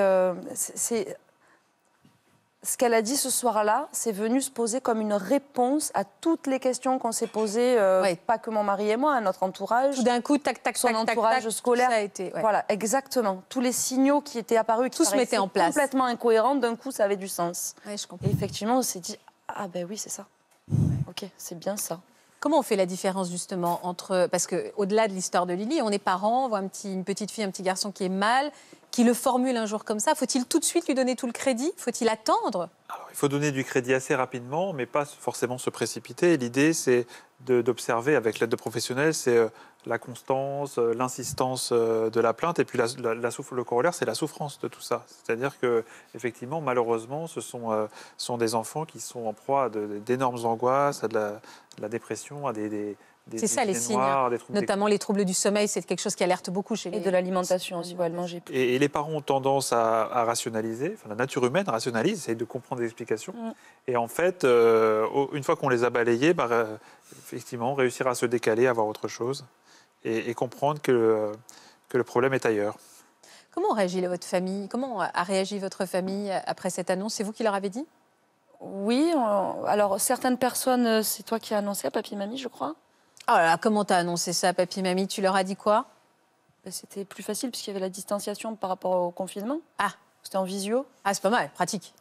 ce qu'elle a dit ce soir-là, c'est venu se poser comme une réponse à toutes les questions qu'on s'est posées, pas que mon mari et moi, à notre entourage. Tout d'un coup, tac, tac, son tac, entourage tac, scolaire. Ça a été, Voilà, exactement. Tous les signaux qui étaient apparus, tout se mettait en place, complètement incohérents, d'un coup, ça avait du sens. Ouais, je comprends. Et effectivement, on s'est dit, ah ben oui, c'est ça. Ok, c'est bien ça. Comment on fait la différence justement entre... Parce qu'au-delà de l'histoire de Lily, on est parents, on voit une petite fille, un petit garçon qui est mal, qui le formule un jour comme ça. Faut-il tout de suite lui donner tout le crédit? Faut-il attendre? Alors, il faut donner du crédit assez rapidement, mais pas forcément se précipiter. L'idée, c'est d'observer avec l'aide de professionnels, c'est la constance, l'insistance de la plainte, et puis le corollaire, c'est la souffrance de tout ça. C'est-à-dire que, effectivement, malheureusement, ce sont des enfants qui sont en proie d'énormes angoisses, à de la dépression, à c'est ça les signes, notamment les troubles du sommeil, c'est quelque chose qui alerte beaucoup chez les... Et de l'alimentation aussi, elle mangeait plus. Et les parents ont tendance à rationaliser, la nature humaine rationalise, essaye de comprendre des explications. Et en fait, une fois qu'on les a balayés, effectivement, réussir à se décaler, à voir autre chose, et comprendre que le problème est ailleurs. Comment réagit votre famille? Comment a réagi votre famille après cette annonce? C'est vous qui leur avez dit? Oui, alors certaines personnes, c'est toi qui as annoncé à papy et mamie, je crois. Oh là là, comment t'as annoncé ça, papy, mamie? Tu leur as dit quoi? C'était plus facile puisqu'il y avait la distanciation par rapport au confinement. Ah, c'était en visio. Ah, c'est pas mal, pratique.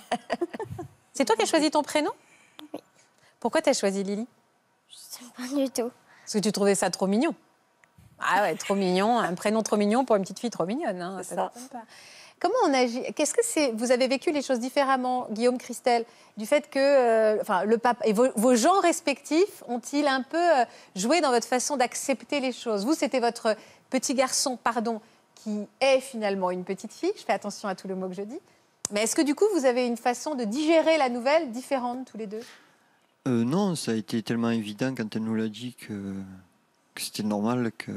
C'est toi qui as choisi ton prénom? Oui. Pourquoi t'as choisi Lily? Je sais pas du tout. Parce que tu trouvais ça trop mignon. Ah ouais, trop mignon, un prénom trop mignon pour une petite fille trop mignonne. Hein, c'est ça. Comment on agit? Qu'est-ce que c'est? Vous avez vécu les choses différemment, Guillaume, Christelle, du fait que le papa et vos gens respectifs ont-ils un peu joué dans votre façon d'accepter les choses? Vous, c'était votre petit garçon, qui est finalement une petite fille. Je fais attention à tous les mots que je dis. Mais est-ce que du coup, vous avez une façon de digérer la nouvelle différente tous les deux? Non, ça a été tellement évident quand elle nous l'a dit que c'était normal que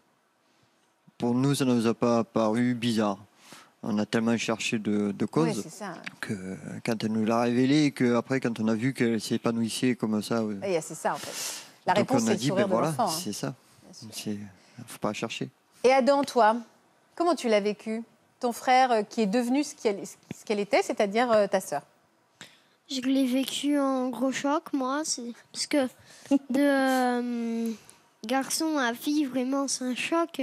pour nous, ça ne nous a pas paru bizarre. On a tellement cherché de causes que quand elle nous l'a révélé et qu'après, quand on a vu qu'elle s'épanouissait comme ça... c'est ça, en fait. La réponse, c'est le sourire de l'enfant. C'est ça. Il ne faut pas chercher. Et Adam, toi, comment tu l'as vécu? Ton frère qui est devenu ce qu'elle était, c'est-à-dire ta sœur. Je l'ai vécu en gros choc, moi. Parce que de garçon à fille, vraiment, c'est un choc.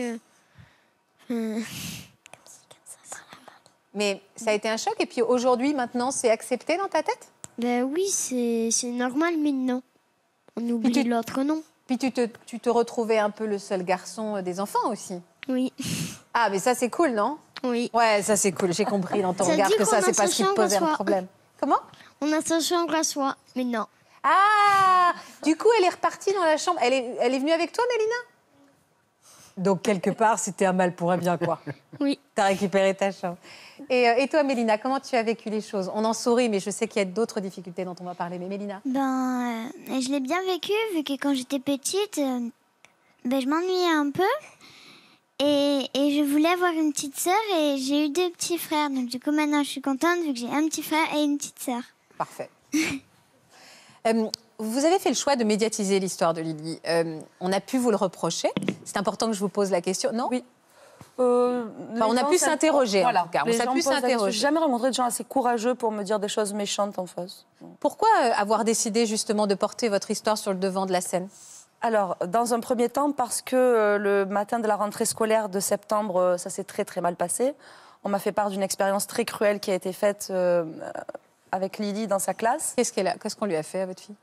Mais ça a été un choc, et puis aujourd'hui, maintenant, c'est accepté dans ta tête? Ben oui, c'est normal maintenant. On oublie l'autre nom. Puis tu te retrouvais un peu le seul garçon des enfants aussi? Oui. Ah, mais ça, c'est cool, non? Oui. Ouais, ça, c'est cool. J'ai compris dans ton regard que ça, c'est pas ce qui te posait un problème. Comment? On a sa chambre à soi, maintenant. Ah! Du coup, elle est repartie dans la chambre. Elle est venue avec toi, Mélina? Donc, quelque part, c'était un mal pour un bien, quoi. Oui. T'as récupéré ta chambre. Et toi, Mélina, comment tu as vécu les choses? On en sourit, mais je sais qu'il y a d'autres difficultés dont on va parler. Mais Mélina? Je l'ai bien vécu, vu que quand j'étais petite, je m'ennuyais un peu. Et je voulais avoir une petite sœur et j'ai eu 2 petits frères. Donc, du coup, maintenant, je suis contente, vu que j'ai un petit frère et une petite sœur. Parfait. Vous avez fait le choix de médiatiser l'histoire de Lily. On a pu vous le reprocher. C'est important que je vous pose la question, non? Oui. On a pu s'interroger, en tout cas. On a pu s'interroger. J'ai jamais rencontré de gens assez courageux pour me dire des choses méchantes en face. Pourquoi avoir décidé justement de porter votre histoire sur le devant de la scène? Alors, dans un premier temps, parce que le matin de la rentrée scolaire de septembre, ça s'est très très mal passé. On m'a fait part d'une expérience très cruelle qui a été faite avec Lily dans sa classe. Qu'est-ce qu'on lui a fait à votre fille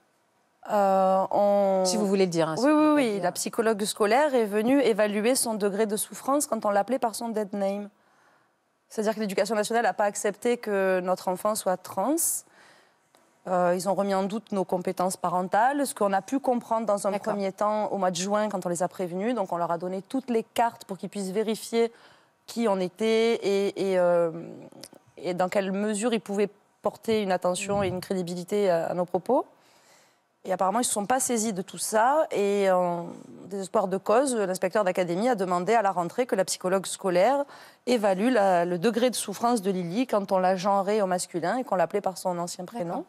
Si vous voulez le dire. Hein, oui. La psychologue scolaire est venue évaluer son degré de souffrance quand on l'appelait par son dead name. C'est-à-dire que l'Éducation nationale n'a pas accepté que notre enfant soit trans. Ils ont remis en doute nos compétences parentales, ce qu'on a pu comprendre dans un premier temps au mois de juin quand on les a prévenus. Donc on leur a donné toutes les cartes pour qu'ils puissent vérifier qui on était et dans quelle mesure ils pouvaient porter une attention et une crédibilité à nos propos. Et apparemment, ils ne se sont pas saisis de tout ça. Et en désespoir de cause, l'inspecteur d'académie a demandé à la rentrée que la psychologue scolaire évalue le degré de souffrance de Lily quand on l'a genrée au masculin et qu'on l'appelait par son ancien prénom.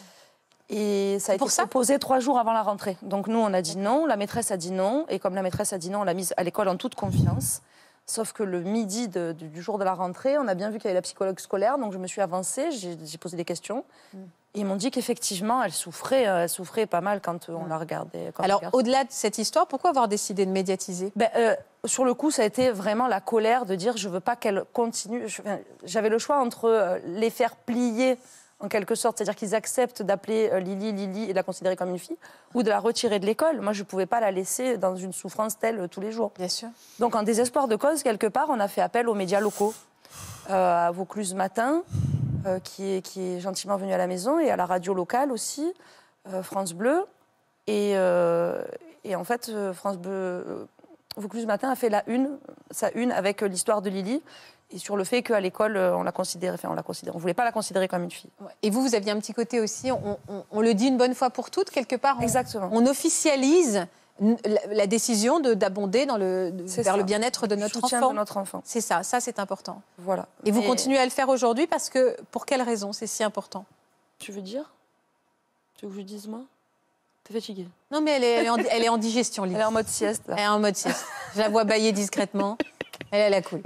Et ça a été proposé 3 jours avant la rentrée. Donc nous, on a dit non, la maîtresse a dit non. Et comme la maîtresse a dit non, on l'a mise à l'école en toute confiance. Sauf que le midi du jour de la rentrée, on a bien vu qu'il y avait la psychologue scolaire. Donc je me suis avancée, j'ai posé des questions. Et ils m'ont dit qu'effectivement, elle souffrait pas mal quand on la regardait. Alors, au-delà de cette histoire, pourquoi avoir décidé de médiatiser ? Sur le coup, ça a été vraiment la colère de dire je ne veux pas qu'elle continue. J'avais le choix entre les faire plier, en quelque sorte, c'est-à-dire qu'ils acceptent d'appeler Lily et de la considérer comme une fille, ou de la retirer de l'école. Moi, je ne pouvais pas la laisser dans une souffrance telle tous les jours. Bien sûr. Donc, en désespoir de cause, quelque part, on a fait appel aux médias locaux, à Vaucluse Matin, qui est gentiment venu à la maison, et à la radio locale aussi, France Bleu. Et en fait, France Bleu, Vaucluse Matin a fait sa une avec l'histoire de Lily, et sur le fait qu'à l'école, on ne voulait pas la considérer comme une fille. Et vous aviez un petit côté aussi, on le dit une bonne fois pour toutes, quelque part, Exactement. On officialise la décision d'abonder vers le bien-être de notre enfant. De notre enfant. C'est ça c'est important. Voilà. Et vous continuez à le faire aujourd'hui parce que, pour quelle raison c'est si important ? Tu veux dire ? Tu veux que je dise moi ? T'es fatiguée ? Non mais elle est en digestion. Elle est en mode sieste. Là. Elle est en mode sieste. Je la vois bâiller discrètement. Elle est la cool.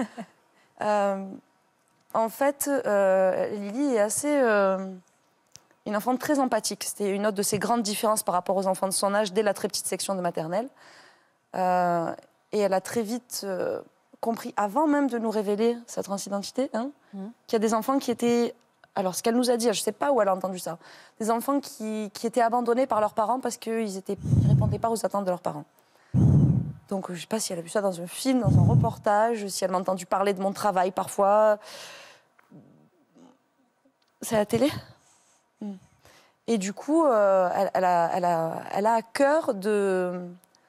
En fait, Lily est assez... une enfant très empathique. C'était une autre de ses grandes différences par rapport aux enfants de son âge dès la très petite section de maternelle. Et elle a très vite compris, avant même de nous révéler sa transidentité, qu'il y a des enfants qui étaient... Alors, ce qu'elle nous a dit, je ne sais pas où elle a entendu ça, des enfants qui étaient abandonnés par leurs parents parce qu'ils ne répondaient pas aux attentes de leurs parents. Donc, je ne sais pas si elle a vu ça dans un film, dans un reportage, si elle m'a entendu parler de mon travail parfois. C'est à la télé ? Et du coup, elle a à cœur de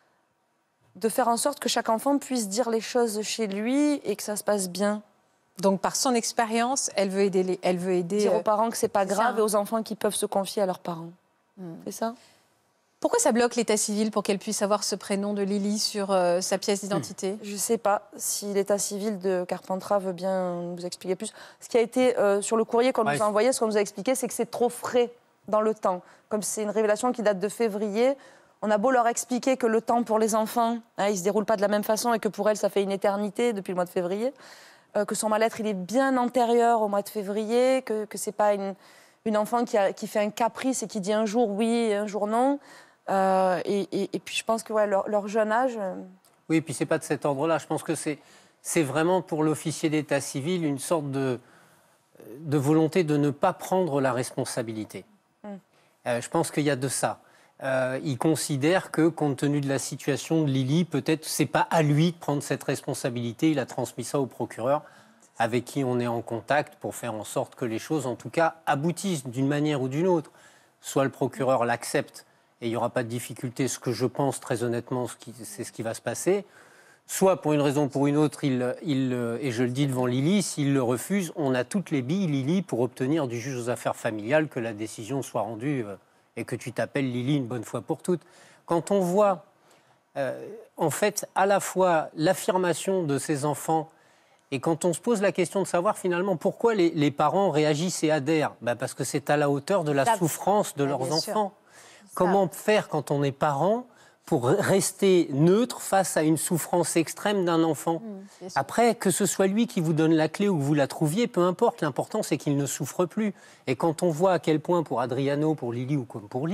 faire en sorte que chaque enfant puisse dire les choses chez lui et que ça se passe bien. Donc, par son expérience, elle veut aider dire aux parents que c'est pas grave et aux enfants qui peuvent se confier à leurs parents. C'est ça ? Pourquoi ça bloque l'état civil pour qu'elle puisse avoir ce prénom de Lily sur sa pièce d'identité ? Je ne sais pas si l'état civil de Carpentras veut bien nous expliquer plus. Ce qui a été sur le courrier qu'on nous a envoyé, ce qu'on nous a expliqué, c'est que c'est trop frais dans le temps. Comme c'est une révélation qui date de février, on a beau leur expliquer que le temps pour les enfants, il ne se déroule pas de la même façon et que pour elle, ça fait une éternité depuis le mois de février, que son mal-être, il est bien antérieur au mois de février, que ce n'est pas une enfant qui fait un caprice et qui dit un jour oui et un jour non. Et puis je pense que leur jeune âge... Oui, et puis c'est pas de cet ordre-là. Je pense que c'est vraiment pour l'officier d'état civil une sorte de volonté de ne pas prendre la responsabilité. Je pense qu'il y a de ça. Il considère que, compte tenu de la situation de Lily, peut-être c'est pas à lui de prendre cette responsabilité. Il a transmis ça au procureur, avec qui on est en contact pour faire en sorte que les choses, en tout cas, aboutissent d'une manière ou d'une autre. Soit le procureur l'accepte et il n'y aura pas de difficulté, ce que je pense très honnêtement, c'est ce qui va se passer. Soit pour une raison ou pour une autre, et je le dis devant Lily, s'il le refuse, on a toutes les billes, Lily, pour obtenir du juge aux affaires familiales que la décision soit rendue et que tu t'appelles Lily une bonne fois pour toutes. Quand on voit, en fait, à la fois l'affirmation de ces enfants et quand on se pose la question de savoir finalement pourquoi les parents réagissent et adhèrent, parce que c'est à la hauteur de la souffrance de leurs enfants. Comment faire quand on est parent pour rester neutre face à une souffrance extrême d'un enfant. Après, que ce soit lui qui vous donne la clé ou que vous la trouviez, peu importe, l'important c'est qu'il ne souffre plus. Et quand on voit à quel point pour Adriano, pour Lily ou comme pour Lee,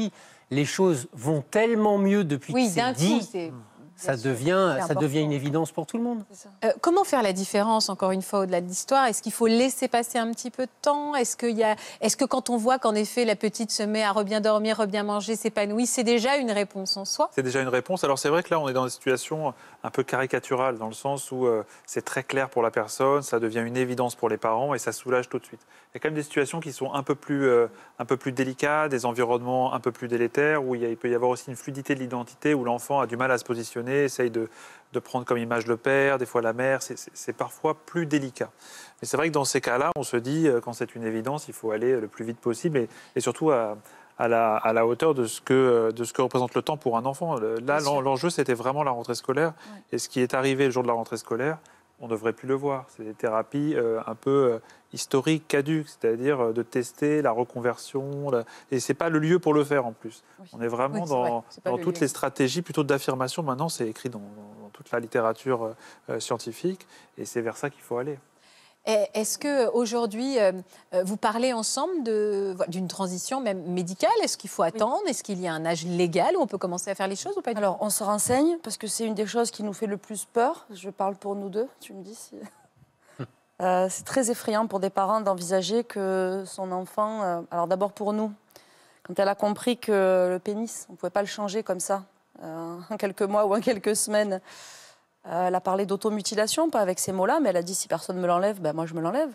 les choses vont tellement mieux depuis que c'est dit. Ça devient une évidence pour tout le monde. Comment faire la différence, encore une fois, au-delà de l'histoire? Est-ce qu'il faut laisser passer un petit peu de temps? Est-ce que quand on voit qu'en effet, la petite se met à bien dormir, bien manger, s'épanouit, c'est déjà une réponse en soi? C'est déjà une réponse. Alors c'est vrai que là, on est dans une situation un peu caricaturale, dans le sens où c'est très clair pour la personne, ça devient une évidence pour les parents et ça soulage tout de suite. Il y a quand même des situations qui sont un peu plus délicates, des environnements un peu plus délétères, où il peut y avoir aussi une fluidité de l'identité, où l'enfant a du mal à se positionner, essaye de prendre comme image le père, des fois la mère, c'est parfois plus délicat. Mais c'est vrai que dans ces cas-là, on se dit, quand c'est une évidence, il faut aller le plus vite possible et surtout à la hauteur de ce que représente le temps pour un enfant. Là, l'enjeu, c'était vraiment la rentrée scolaire. Ouais. Et ce qui est arrivé le jour de la rentrée scolaire, on ne devrait plus le voir. C'est des thérapies un peu historiques, caduques, c'est-à-dire de tester la reconversion. Et ce n'est pas le lieu pour le faire en plus. Oui. On est vraiment dans toutes les stratégies plutôt d'affirmation. Maintenant, c'est écrit dans toute la littérature scientifique et c'est vers ça qu'il faut aller. Est-ce qu'aujourd'hui, vous parlez ensemble d'une transition même médicale? Est-ce qu'il faut attendre? Est-ce qu'il y a un âge légal où on peut commencer à faire les choses ou pas du tout? Alors, on se renseigne parce que c'est une des choses qui nous fait le plus peur. Je parle pour nous deux, tu me dis si... c'est très effrayant pour des parents d'envisager que son enfant... alors d'abord pour nous, quand elle a compris que le pénis, on ne pouvait pas le changer comme ça, en quelques mois ou en quelques semaines... elle a parlé d'automutilation, pas avec ces mots-là, mais elle a dit si personne ne me l'enlève, ben moi je me l'enlève.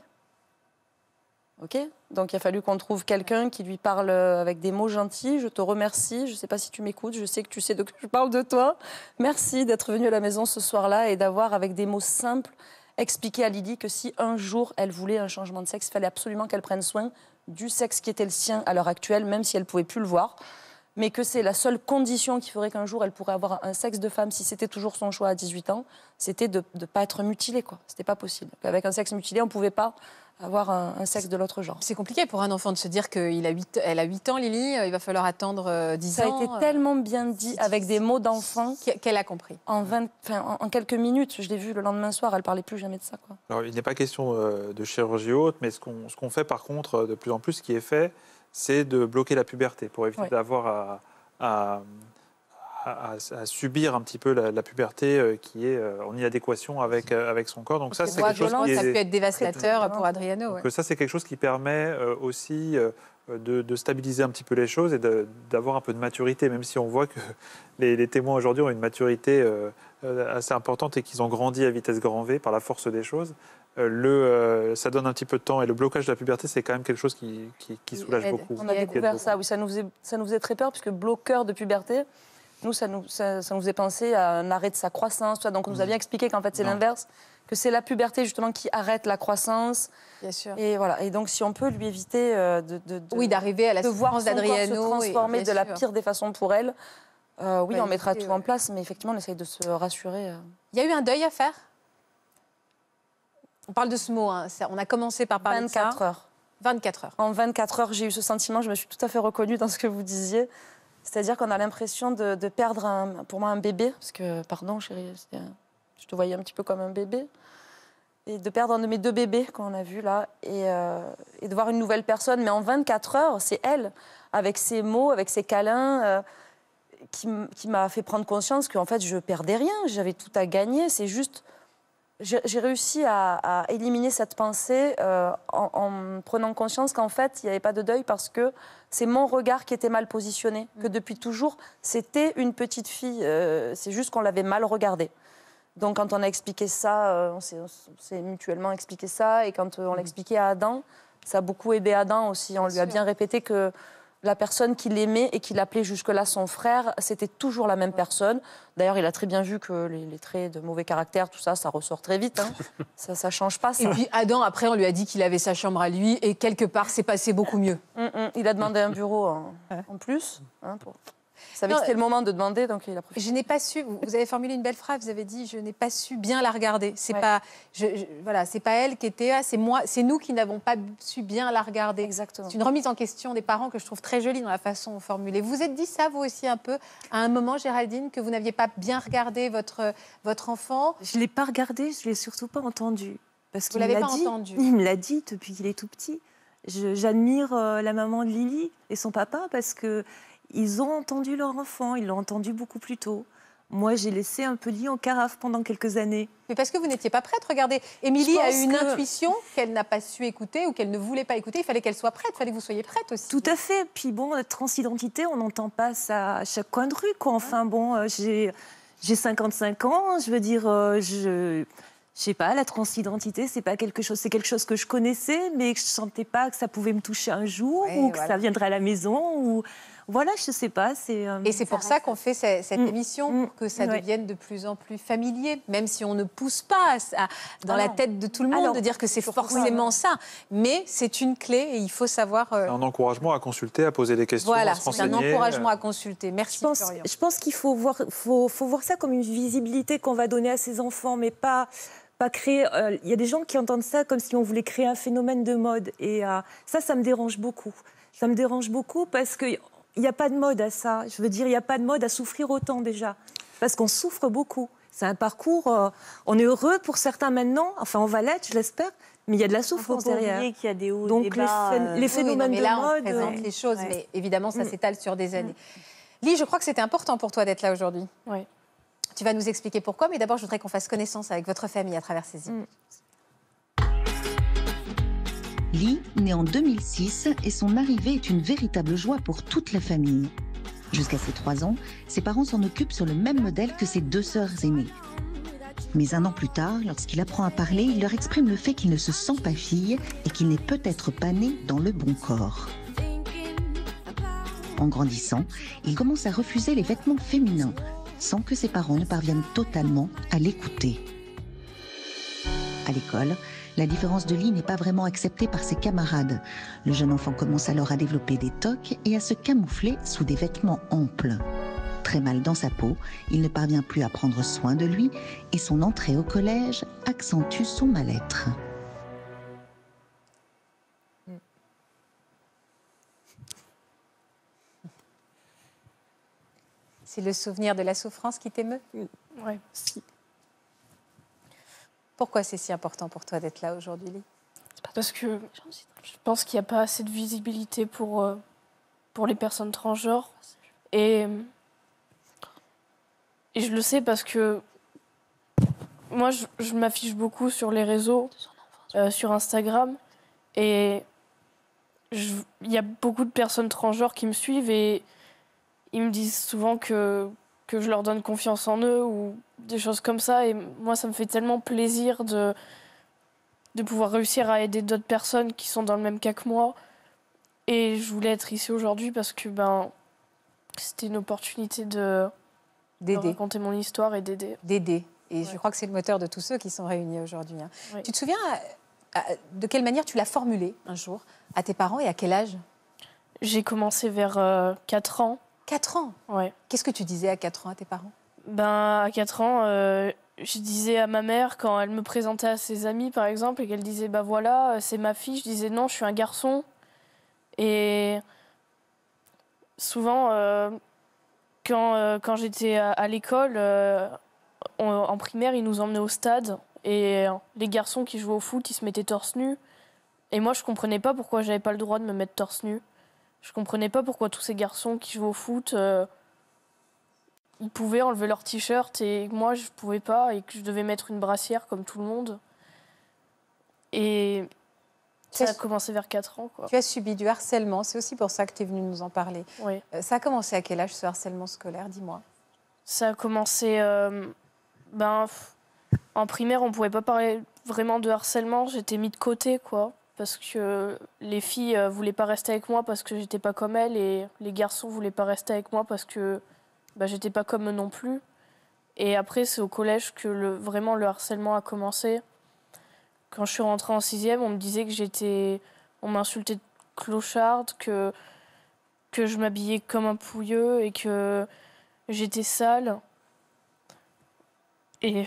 Ok? Donc il a fallu qu'on trouve quelqu'un qui lui parle avec des mots gentils. Je te remercie, je ne sais pas si tu m'écoutes, je sais que tu sais de quoi je parle de toi. Merci d'être venue à la maison ce soir-là et d'avoir, avec des mots simples, expliqué à Lydie que si un jour elle voulait un changement de sexe, il fallait absolument qu'elle prenne soin du sexe qui était le sien à l'heure actuelle, même si elle ne pouvait plus le voir. Mais que c'est la seule condition qui ferait qu'un jour elle pourrait avoir un sexe de femme, si c'était toujours son choix à 18 ans, c'était de ne pas être mutilée, quoi. C'était pas possible. Avec un sexe mutilé, on ne pouvait pas avoir un sexe de l'autre genre. C'est compliqué pour un enfant de se dire qu'elle a 8 ans, Lily, il va falloir attendre 10 ans. Ça a été tellement bien dit, avec des mots d'enfant. Qu'elle a compris. En quelques minutes, je l'ai vue le lendemain soir, elle ne parlait plus jamais de ça, quoi. Alors, il n'est pas question de chirurgie haute, mais ce qu'on fait par contre de plus en plus, ce qui est fait, c'est de bloquer la puberté pour éviter d'avoir à subir un petit peu la puberté qui est en inadéquation avec son corps. Donc ça, c'est quelque chose qui ça peut être dévastateur pour Adriano. Donc ça, c'est quelque chose qui permet aussi de stabiliser un petit peu les choses et d'avoir un peu de maturité, même si on voit que les témoins aujourd'hui ont une maturité assez importante et qu'ils ont grandi à vitesse grand V par la force des choses. Ça donne un petit peu de temps et le blocage de la puberté, c'est quand même quelque chose qui soulage beaucoup. On a découvert ça, oui, ça nous faisait très peur, puisque bloqueur de puberté, nous, ça nous faisait penser à un arrêt de sa croissance. Donc on nous a bien expliqué qu'en fait c'est l'inverse, que c'est la puberté justement qui arrête la croissance. Bien sûr. Et voilà. Et donc si on peut lui éviter d'arriver à la souffrance d'Adriano, se transformer de la pire des façons pour elle, oui, on mettra tout en place, mais effectivement on essaye de se rassurer. Il y a eu un deuil à faire? On parle de ce mot, hein. On a commencé par parler 24 de ça. heures. 24 heures. En 24 heures, j'ai eu ce sentiment, je me suis tout à fait reconnue dans ce que vous disiez. C'est-à-dire qu'on a l'impression de perdre, pour moi, un bébé. Parce que, pardon, chérie, je te voyais un petit peu comme un bébé. Et de perdre un de mes 2 bébés qu'on a vus là. Et de voir une nouvelle personne. Mais en 24 heures, c'est elle, avec ses mots, avec ses câlins, qui m'a fait prendre conscience qu'en fait, je perdais rien. J'avais tout à gagner. C'est juste... J'ai réussi à éliminer cette pensée en prenant conscience qu'en fait, il n'y avait pas de deuil parce que c'est mon regard qui était mal positionné, que depuis toujours, c'était une petite fille. C'est juste qu'on l'avait mal regardée. Donc quand on a expliqué ça, on s'est mutuellement expliqué ça. Et quand on l'a expliqué à Adam, ça a beaucoup aidé Adam aussi. On lui a bien répété que la personne qui l'aimait et qui l'appelait jusque-là son frère, c'était toujours la même personne. D'ailleurs, il a très bien vu que les traits de mauvais caractère, tout ça, ça ressort très vite. Hein. Ça ne change pas, ça. Et puis Adam, après, on lui a dit qu'il avait sa chambre à lui et quelque part, c'est passé beaucoup mieux. Il a demandé un bureau en plus. Hein, Il savait que c'était le moment de demander, donc il a profité. Je n'ai pas su, vous avez formulé une belle phrase, vous avez dit, je n'ai pas su bien la regarder. C'est pas, voilà, c'est pas elle qui était là, c'est moi, c'est nous qui n'avons pas su bien la regarder. Exactement. C'est une remise en question des parents que je trouve très jolie dans la façon de formuler. Vous vous êtes dit ça, vous aussi, un peu, à un moment, Géraldine, que vous n'aviez pas bien regardé votre enfant? Je ne l'ai pas regardé, je ne l'ai surtout pas entendu. Parce vous ne l'avez pas entendu? Il me l'a dit depuis qu'il est tout petit. J'admire la maman de Lily et son papa parce que ils ont entendu leur enfant, ils l'ont entendu beaucoup plus tôt. Moi, j'ai laissé un peu Lee en carafe pendant quelques années. Mais parce que vous n'étiez pas prête, regardez. Émilie Je a pense eu une que- intuition qu'elle n'a pas su écouter ou qu'elle ne voulait pas écouter. Il fallait qu'elle soit prête, il fallait que vous soyez prête aussi. Tout à fait. Puis bon, la transidentité, on n'entend pas ça à chaque coin de rue, quoi. Enfin bon, j'ai 55 ans, je veux dire, je sais pas, la transidentité, c'est quelque chose que je connaissais, mais que je sentais pas que ça pouvait me toucher un jour Ouais, ou que voilà. ça viendrait à la maison ou voilà, je sais pas. Et c'est pour ça qu'on fait cette émission, pour que ça Ouais. devienne de plus en plus familier, même si on ne pousse pas dans la non. tête de tout le monde Alors, de dire que c'est forcément ça. Mais c'est une clé et il faut savoir... Un encouragement à consulter, à poser des questions, Voilà, à se c'est un renseigner. encouragement à consulter. Merci, Florian. Je pense qu'il faut voir ça comme une visibilité qu'on va donner à ses enfants, mais pas créer. Il y a des gens qui entendent ça comme si on voulait créer un phénomène de mode. Et ça me dérange beaucoup. Ça me dérange beaucoup parce qu'il n'y a pas de mode à ça. Je veux dire, il n'y a pas de mode à souffrir autant déjà. Parce qu'on souffre beaucoup. C'est un parcours. On est heureux pour certains maintenant. Enfin, on va l'être, je l'espère. Mais il y a de la souffrance faut pas derrière. oublier qu'il y a des hauts, Donc des bas, les phénomènes mais de là, mode. on présente les choses, ouais. mais évidemment, ça Mm. s'étale sur des années. Lee, je crois que c'était important pour toi d'être là aujourd'hui. Oui. Tu vas nous expliquer pourquoi, mais d'abord, je voudrais qu'on fasse connaissance avec votre famille à travers ces images. Lee, né en 2006, et son arrivée est une véritable joie pour toute la famille. Jusqu'à ses 3 ans, ses parents s'en occupent sur le même modèle que ses 2 sœurs aînées. Mais 1 an plus tard, lorsqu'il apprend à parler, il leur exprime le fait qu'il ne se sent pas fille et qu'il n'est peut-être pas né dans le bon corps. En grandissant, il commence à refuser les vêtements féminins, sans que ses parents ne parviennent totalement à l'écouter. À l'école, la différence de Lee n'est pas vraiment acceptée par ses camarades. Le jeune enfant commence alors à développer des tocs et à se camoufler sous des vêtements amples. Très mal dans sa peau, il ne parvient plus à prendre soin de lui et son entrée au collège accentue son mal-être. C'est le souvenir de la souffrance qui t'émeut? Oui, si. Pourquoi c'est si important pour toi d'être là aujourd'hui, Lee? Parce que je pense qu'il n'y a pas assez de visibilité pour les personnes transgenres. Et je le sais parce que moi, je m'affiche beaucoup sur les réseaux, sur Instagram. Et il y a beaucoup de personnes transgenres qui me suivent et ils me disent souvent que je leur donne confiance en eux ou des choses comme ça. Et moi, ça me fait tellement plaisir de pouvoir réussir à aider d'autres personnes qui sont dans le même cas que moi. Et je voulais être ici aujourd'hui parce que c'était une opportunité de raconter mon histoire et d'aider. D'aider. Et je crois que c'est le moteur de tous ceux qui sont réunis aujourd'hui. Hein. Oui. Tu te souviens de quelle manière tu l'as formulé un jour à tes parents et à quel âge? J'ai commencé vers 4 ans. 4 ans? Ouais. Qu'est-ce que tu disais à 4 ans à tes parents? À 4 ans, je disais à ma mère, quand elle me présentait à ses amis, par exemple, et qu'elle disait, voilà, c'est ma fille, je disais, non, je suis un garçon. Et souvent, quand j'étais à l'école, en primaire, ils nous emmenaient au stade, et les garçons qui jouaient au foot, ils se mettaient torse nu. Et moi, je comprenais pas pourquoi j'avais pas le droit de me mettre torse nu. Je comprenais pas pourquoi tous ces garçons qui jouent au foot... ils pouvaient enlever leur t-shirt et moi je pouvais pas et que je devais mettre une brassière comme tout le monde. Et ça a commencé vers 4 ans. Quoi. Tu as subi du harcèlement, c'est aussi pour ça que tu es venue nous en parler. Oui. Ça a commencé à quel âge ce harcèlement scolaire, dis-moi? Ça a commencé... en primaire, on pouvait pas parler vraiment de harcèlement, j'étais mis de côté, quoi. Parce que les filles voulaient pas rester avec moi parce que j'étais pas comme elles et les garçons voulaient pas rester avec moi parce que j'étais pas comme eux non plus. Et après, c'est au collège que vraiment le harcèlement a commencé. Quand je suis rentrée en 6e, on me disait que on m'insultait de clocharde, que je m'habillais comme un pouilleux et que j'étais sale. Et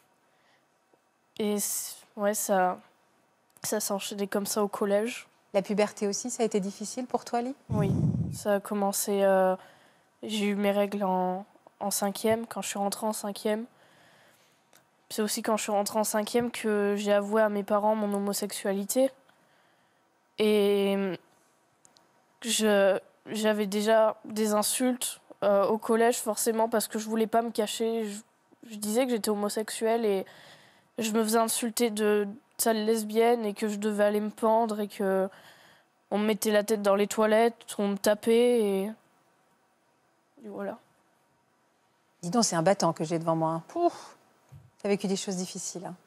ouais, ça s'est enchaîné comme ça au collège. La puberté aussi, ça a été difficile pour toi, Lee? Oui, ça a commencé... j'ai eu mes règles en 5e, quand je suis rentrée en 5e. C'est aussi quand je suis rentrée en 5e que j'ai avoué à mes parents mon homosexualité. Et j'avais déjà des insultes au collège, forcément, parce que je voulais pas me cacher. Je disais que j'étais homosexuelle et je me faisais insulter de sale lesbienne et que je devais aller me pendre et que on me mettait la tête dans les toilettes, on me tapait et voilà. Dis donc, c'est un battant que j'ai devant moi. Hein. Pouf, t'as vécu des choses difficiles. Hein.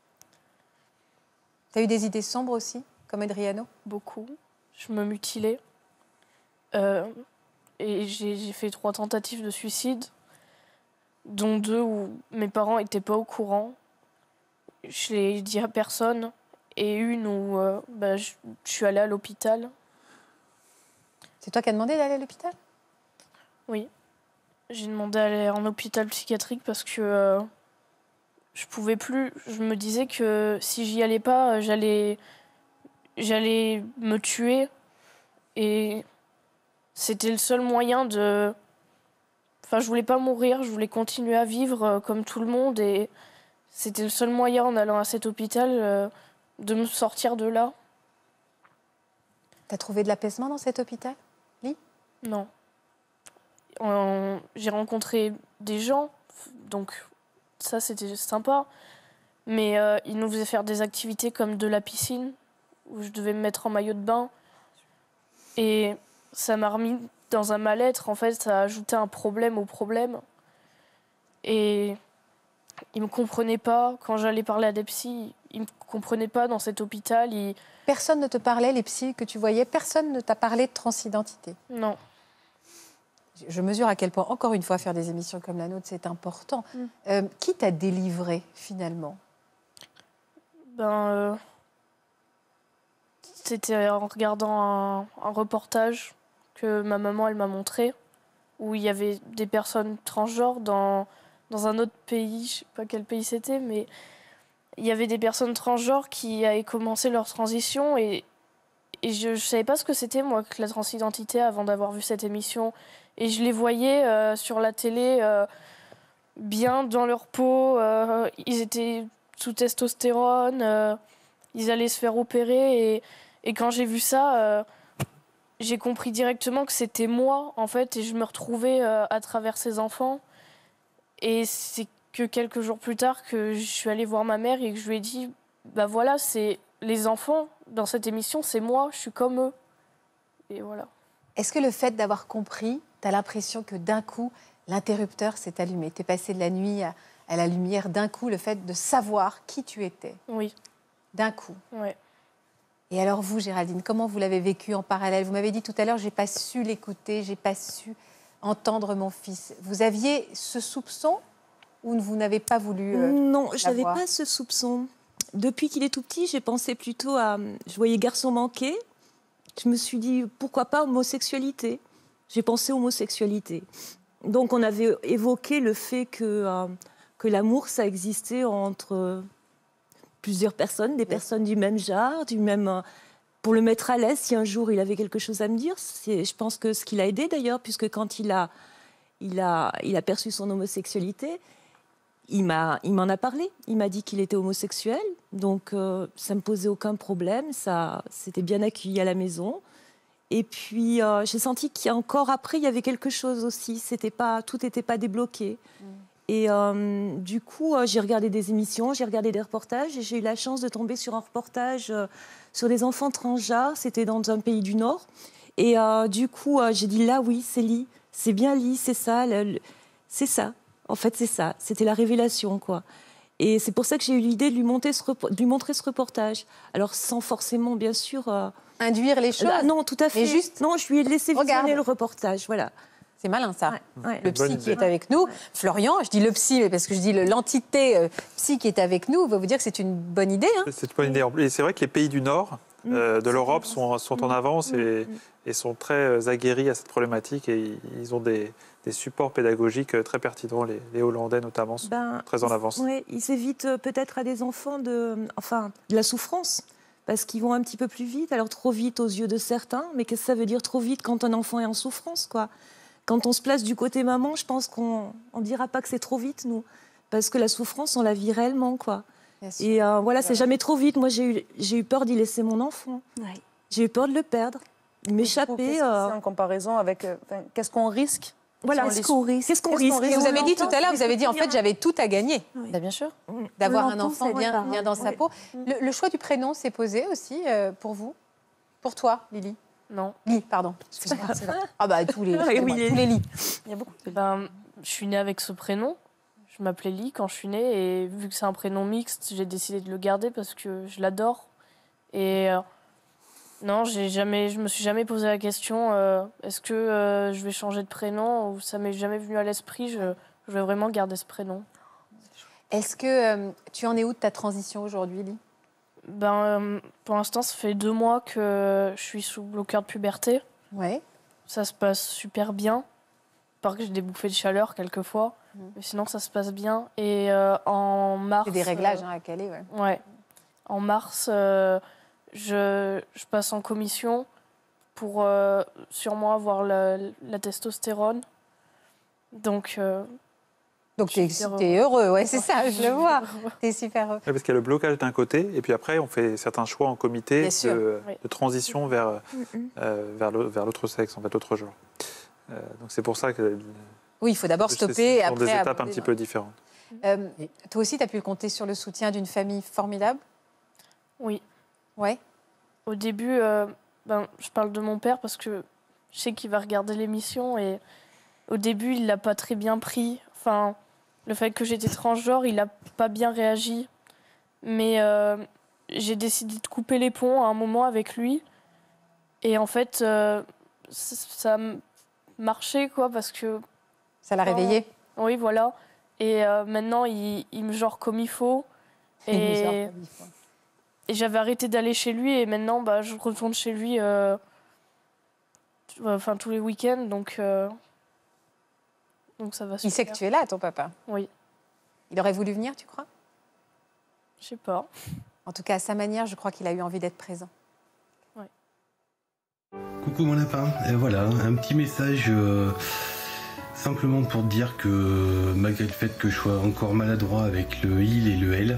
T'as eu des idées sombres aussi, comme Adriano? Beaucoup. Je me mutilais. Et j'ai fait 3 tentatives de suicide, dont 2 où mes parents n'étaient pas au courant. Je l'ai dit à personne. Et une où je suis allée à l'hôpital. C'est toi qui as demandé d'aller à l'hôpital? Oui. J'ai demandé d'aller en hôpital psychiatrique parce que je pouvais plus. Je me disais que si j'y allais pas, j'allais me tuer. Et c'était le seul moyen de... Enfin, je voulais pas mourir, je voulais continuer à vivre comme tout le monde. Et c'était le seul moyen, en allant à cet hôpital, de me sortir de là. T'as trouvé de l'apaisement dans cet hôpital, Lee? Non. J'ai rencontré des gens, donc ça c'était sympa. Mais ils nous faisaient faire des activités comme de la piscine, où je devais me mettre en maillot de bain. Et ça m'a remis dans un mal-être. En fait, ça a ajouté un problème au problème. Et ils ne me comprenaient pas. Quand j'allais parler à des psys, ils ne me comprenaient pas dans cet hôpital. Personne ne te parlait, les psys que tu voyais, personne ne t'a parlé de transidentité? Non. Je mesure à quel point, encore une fois, faire des émissions comme la nôtre, c'est important. Qui t'a délivré, finalement? C'était en regardant un reportage que ma maman elle m'a montré, où il y avait des personnes transgenres dans un autre pays, je ne sais pas quel pays c'était, mais il y avait des personnes transgenres qui avaient commencé leur transition et je ne savais pas ce que c'était, moi, que la transidentité avant d'avoir vu cette émission. Et je les voyais sur la télé, bien dans leur peau, ils étaient sous testostérone, ils allaient se faire opérer. Et quand j'ai vu ça, j'ai compris directement que c'était moi, en fait, et je me retrouvais à travers ces enfants. Et c'est que quelques jours plus tard que je suis allée voir ma mère et que je lui ai dit, bah voilà, c'est les enfants dans cette émission, c'est moi, je suis comme eux. Et voilà. Est-ce que le fait d'avoir compris, tu as l'impression que d'un coup, l'interrupteur s'est allumé? Tu es passé de la nuit à la lumière, d'un coup, le fait de savoir qui tu étais? Oui. D'un coup? Oui. Et alors vous, Géraldine, comment vous l'avez vécu en parallèle? Vous m'avez dit tout à l'heure, j'ai pas su l'écouter, j'ai pas su entendre mon fils. Vous aviez ce soupçon ou vous n'avez pas voulu Non, je n'avais l'avoir? pas ce soupçon. Depuis qu'il est tout petit, j'ai pensé plutôt à... Je voyais garçon manqué. Je me suis dit, pourquoi pas homosexualité? J'ai pensé homosexualité. Donc on avait évoqué le fait que l'amour, ça existait entre plusieurs personnes, des personnes du même genre, du même... pour le mettre à l'aise, si un jour il avait quelque chose à me dire. Je pense que ce qui l'a aidé d'ailleurs, puisque quand il a perçu son homosexualité, il m'en a parlé. Il m'a dit qu'il était homosexuel, donc ça ne me posait aucun problème. Ça, c'était bien accueilli à la maison. Et puis j'ai senti qu'encore après, il y avait quelque chose aussi. Tout n'était pas débloqué. Et du coup, j'ai regardé des émissions, j'ai regardé des reportages, et j'ai eu la chance de tomber sur un reportage sur des enfants transgenres. C'était dans un pays du Nord. Et du coup, j'ai dit, là, oui, c'est Lee. C'est bien Lee, c'est ça. C'est ça. En fait, c'est ça. C'était la révélation, quoi. Et c'est pour ça que j'ai eu l'idée de lui montrer ce reportage. Alors, sans forcément, bien sûr... induire les choses. Non, tout à fait. Mais juste... Non, je lui ai laissé visionner le reportage, voilà. C'est malin, ça. Ouais. Le psy qui est avec nous, Florian, je dis le psy, mais parce que je dis l'entité psy qui est avec nous, va vous dire que c'est une bonne idée. Hein. C'est une bonne idée. Et c'est vrai que les pays du Nord de l'Europe sont en avance et sont très aguerris à cette problématique et ils ont des supports pédagogiques très pertinents, les Hollandais notamment sont très en avance. Oui, ils évitent peut-être à des enfants de la souffrance, parce qu'ils vont un petit peu plus vite, alors trop vite aux yeux de certains, mais qu'est-ce que ça veut dire trop vite quand un enfant est en souffrance, quoi? Quand on se place du côté maman, je pense qu'on ne dira pas que c'est trop vite, nous, parce que la souffrance, on la vit réellement, quoi. Et voilà, c'est jamais trop vite. Moi, j'ai eu peur d'y laisser mon enfant. Ouais. J'ai eu peur de le perdre. m'échapper. En comparaison avec qu'est-ce qu'on risque. Voilà, si qu'est-ce qu'on risque. Et vous avez dit tout à l'heure, vous avez dit en fait j'avais tout à gagner. Bah, bien sûr. D'avoir un enfant bien dans sa peau. Le choix du prénom s'est posé aussi pour vous? Pour toi, Lily? Non. Lee, pardon. Excusez-moi. Ah bah tous les Lee. Il y a beaucoup. Je suis née avec ce prénom. Je m'appelais Lee quand je suis née et vu que c'est un prénom mixte, j'ai décidé de le garder parce que je l'adore. Et non, je me suis jamais posé la question est-ce que je vais changer de prénom ou ça m'est jamais venu à l'esprit. Je vais vraiment garder ce prénom. Est-ce que tu en es où de ta transition aujourd'hui, Lee? Pour l'instant, ça fait 2 mois que je suis sous bloqueur de puberté. Ouais. Ça se passe super bien. Par que j'ai des bouffées de chaleur quelquefois. Mais sinon, ça se passe bien. Et en mars... C'est des réglages à caler, ouais. Ouais. En mars, je passe en commission pour sûrement avoir la testostérone. Donc t'es heureux, ouais, c'est ça, je le vois. T'es super heureux. Ouais, parce qu'il y a le blocage d'un côté, et puis après, on fait certains choix en comité de transition vers l'autre sexe, en fait, l'autre genre. Donc c'est pour ça que... Oui, il faut d'abord stopper et après... Ce sont des étapes un petit peu différentes. Toi aussi, tu as pu compter sur le soutien d'une famille formidable? Oui. Ouais. Au début, je parle de mon père parce que je sais qu'il va regarder l'émission et au début, il l'a pas très bien pris. Enfin, le fait que j'étais transgenre, il n'a pas bien réagi. Mais j'ai décidé de couper les ponts à un moment avec lui. Et en fait, ça marchait, quoi, parce que... Ça l'a réveillé? Oui, voilà. Et maintenant, il me genre comme il faut. Et j'avais arrêté d'aller chez lui. Et maintenant, je retourne chez lui tous les week-ends. Donc ça va super. Il sait que tu es là, ton papa? Oui. Il aurait voulu venir, tu crois? Je sais pas. En tout cas, à sa manière, je crois qu'il a eu envie d'être présent. Ouais. Coucou mon lapin. Voilà, un petit message simplement pour te dire que malgré le fait que je sois encore maladroit avec le il et le elle,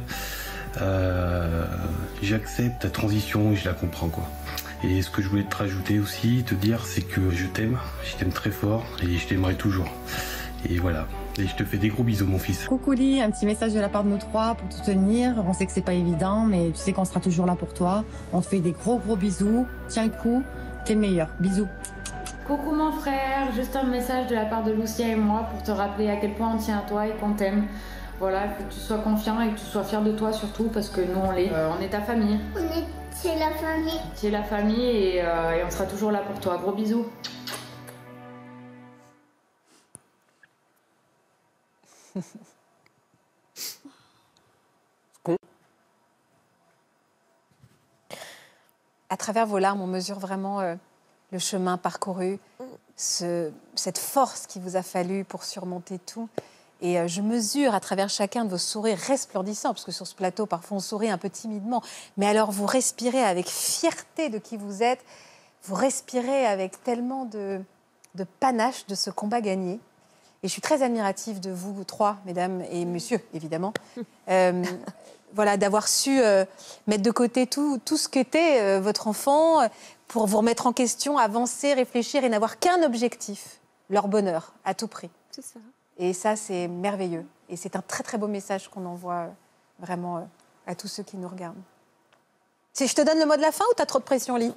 j'accepte ta transition et je la comprends, quoi. Et ce que je voulais te rajouter aussi, te dire, c'est que je t'aime très fort et je t'aimerai toujours. Et voilà. Et je te fais des gros bisous, mon fils. Coucou Lee, un petit message de la part de nous 3 pour te tenir. On sait que c'est pas évident, mais tu sais qu'on sera toujours là pour toi. On te fait des gros bisous. Tiens le coup, t'es le meilleur. Bisous. Coucou mon frère, juste un message de la part de Lucia et moi pour te rappeler à quel point on tient à toi et qu'on t'aime. Voilà, il faut que tu sois confiant et que tu sois fier de toi surtout parce que nous on l'est. On est ta famille. C'est la famille. C'est la famille et on sera toujours là pour toi. Gros bisous. À travers vos larmes, on mesure vraiment le chemin parcouru, cette force qu'il vous a fallu pour surmonter tout. Et je mesure à travers chacun de vos sourires resplendissants, parce que sur ce plateau, parfois on sourit un peu timidement, mais alors vous respirez avec fierté de qui vous êtes, vous respirez avec tellement de panache de ce combat gagné. Et je suis très admirative de vous 3, mesdames et messieurs, évidemment. Voilà, d'avoir su mettre de côté tout ce qu'était votre enfant pour vous remettre en question, avancer, réfléchir et n'avoir qu'un objectif, leur bonheur, à tout prix. C'est ça. Et ça, c'est merveilleux. Et c'est un très, très beau message qu'on envoie vraiment à tous ceux qui nous regardent. Si je te donne le mot de la fin ou t'as trop de pression, Lee?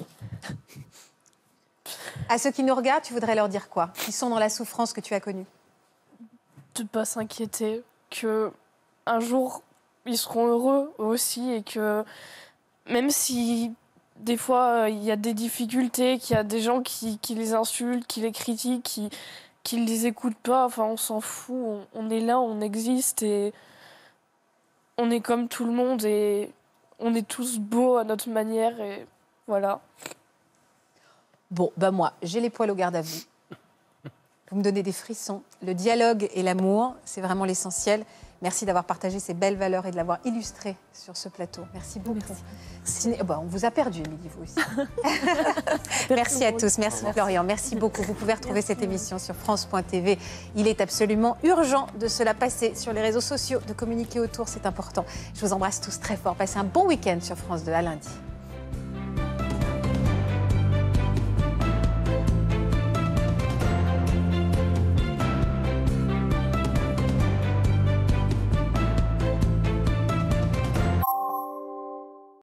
À ceux qui nous regardent, tu voudrais leur dire quoi? Qui sont dans la souffrance que tu as connue? De ne pas s'inquiéter, qu'un jour, ils seront heureux aussi et que même si des fois, il y a des difficultés, qu'il y a des gens qui les insultent, qui les critiquent, qui ne les écoutent pas, enfin on s'en fout, on est là, on existe et on est comme tout le monde et on est tous beaux à notre manière et voilà. Bon, moi, j'ai les poils au garde à vous. Vous me donnez des frissons. Le dialogue et l'amour, c'est vraiment l'essentiel. Merci d'avoir partagé ces belles valeurs et de l'avoir illustré sur ce plateau. Merci beaucoup. On vous a perdu, Émilie, vous aussi. Merci à tous. Merci Florian. Merci beaucoup. Vous pouvez retrouver cette émission sur France.tv. Il est absolument urgent de se la passer sur les réseaux sociaux, de communiquer autour. C'est important. Je vous embrasse tous très fort. Passez un bon week-end sur France 2. À lundi.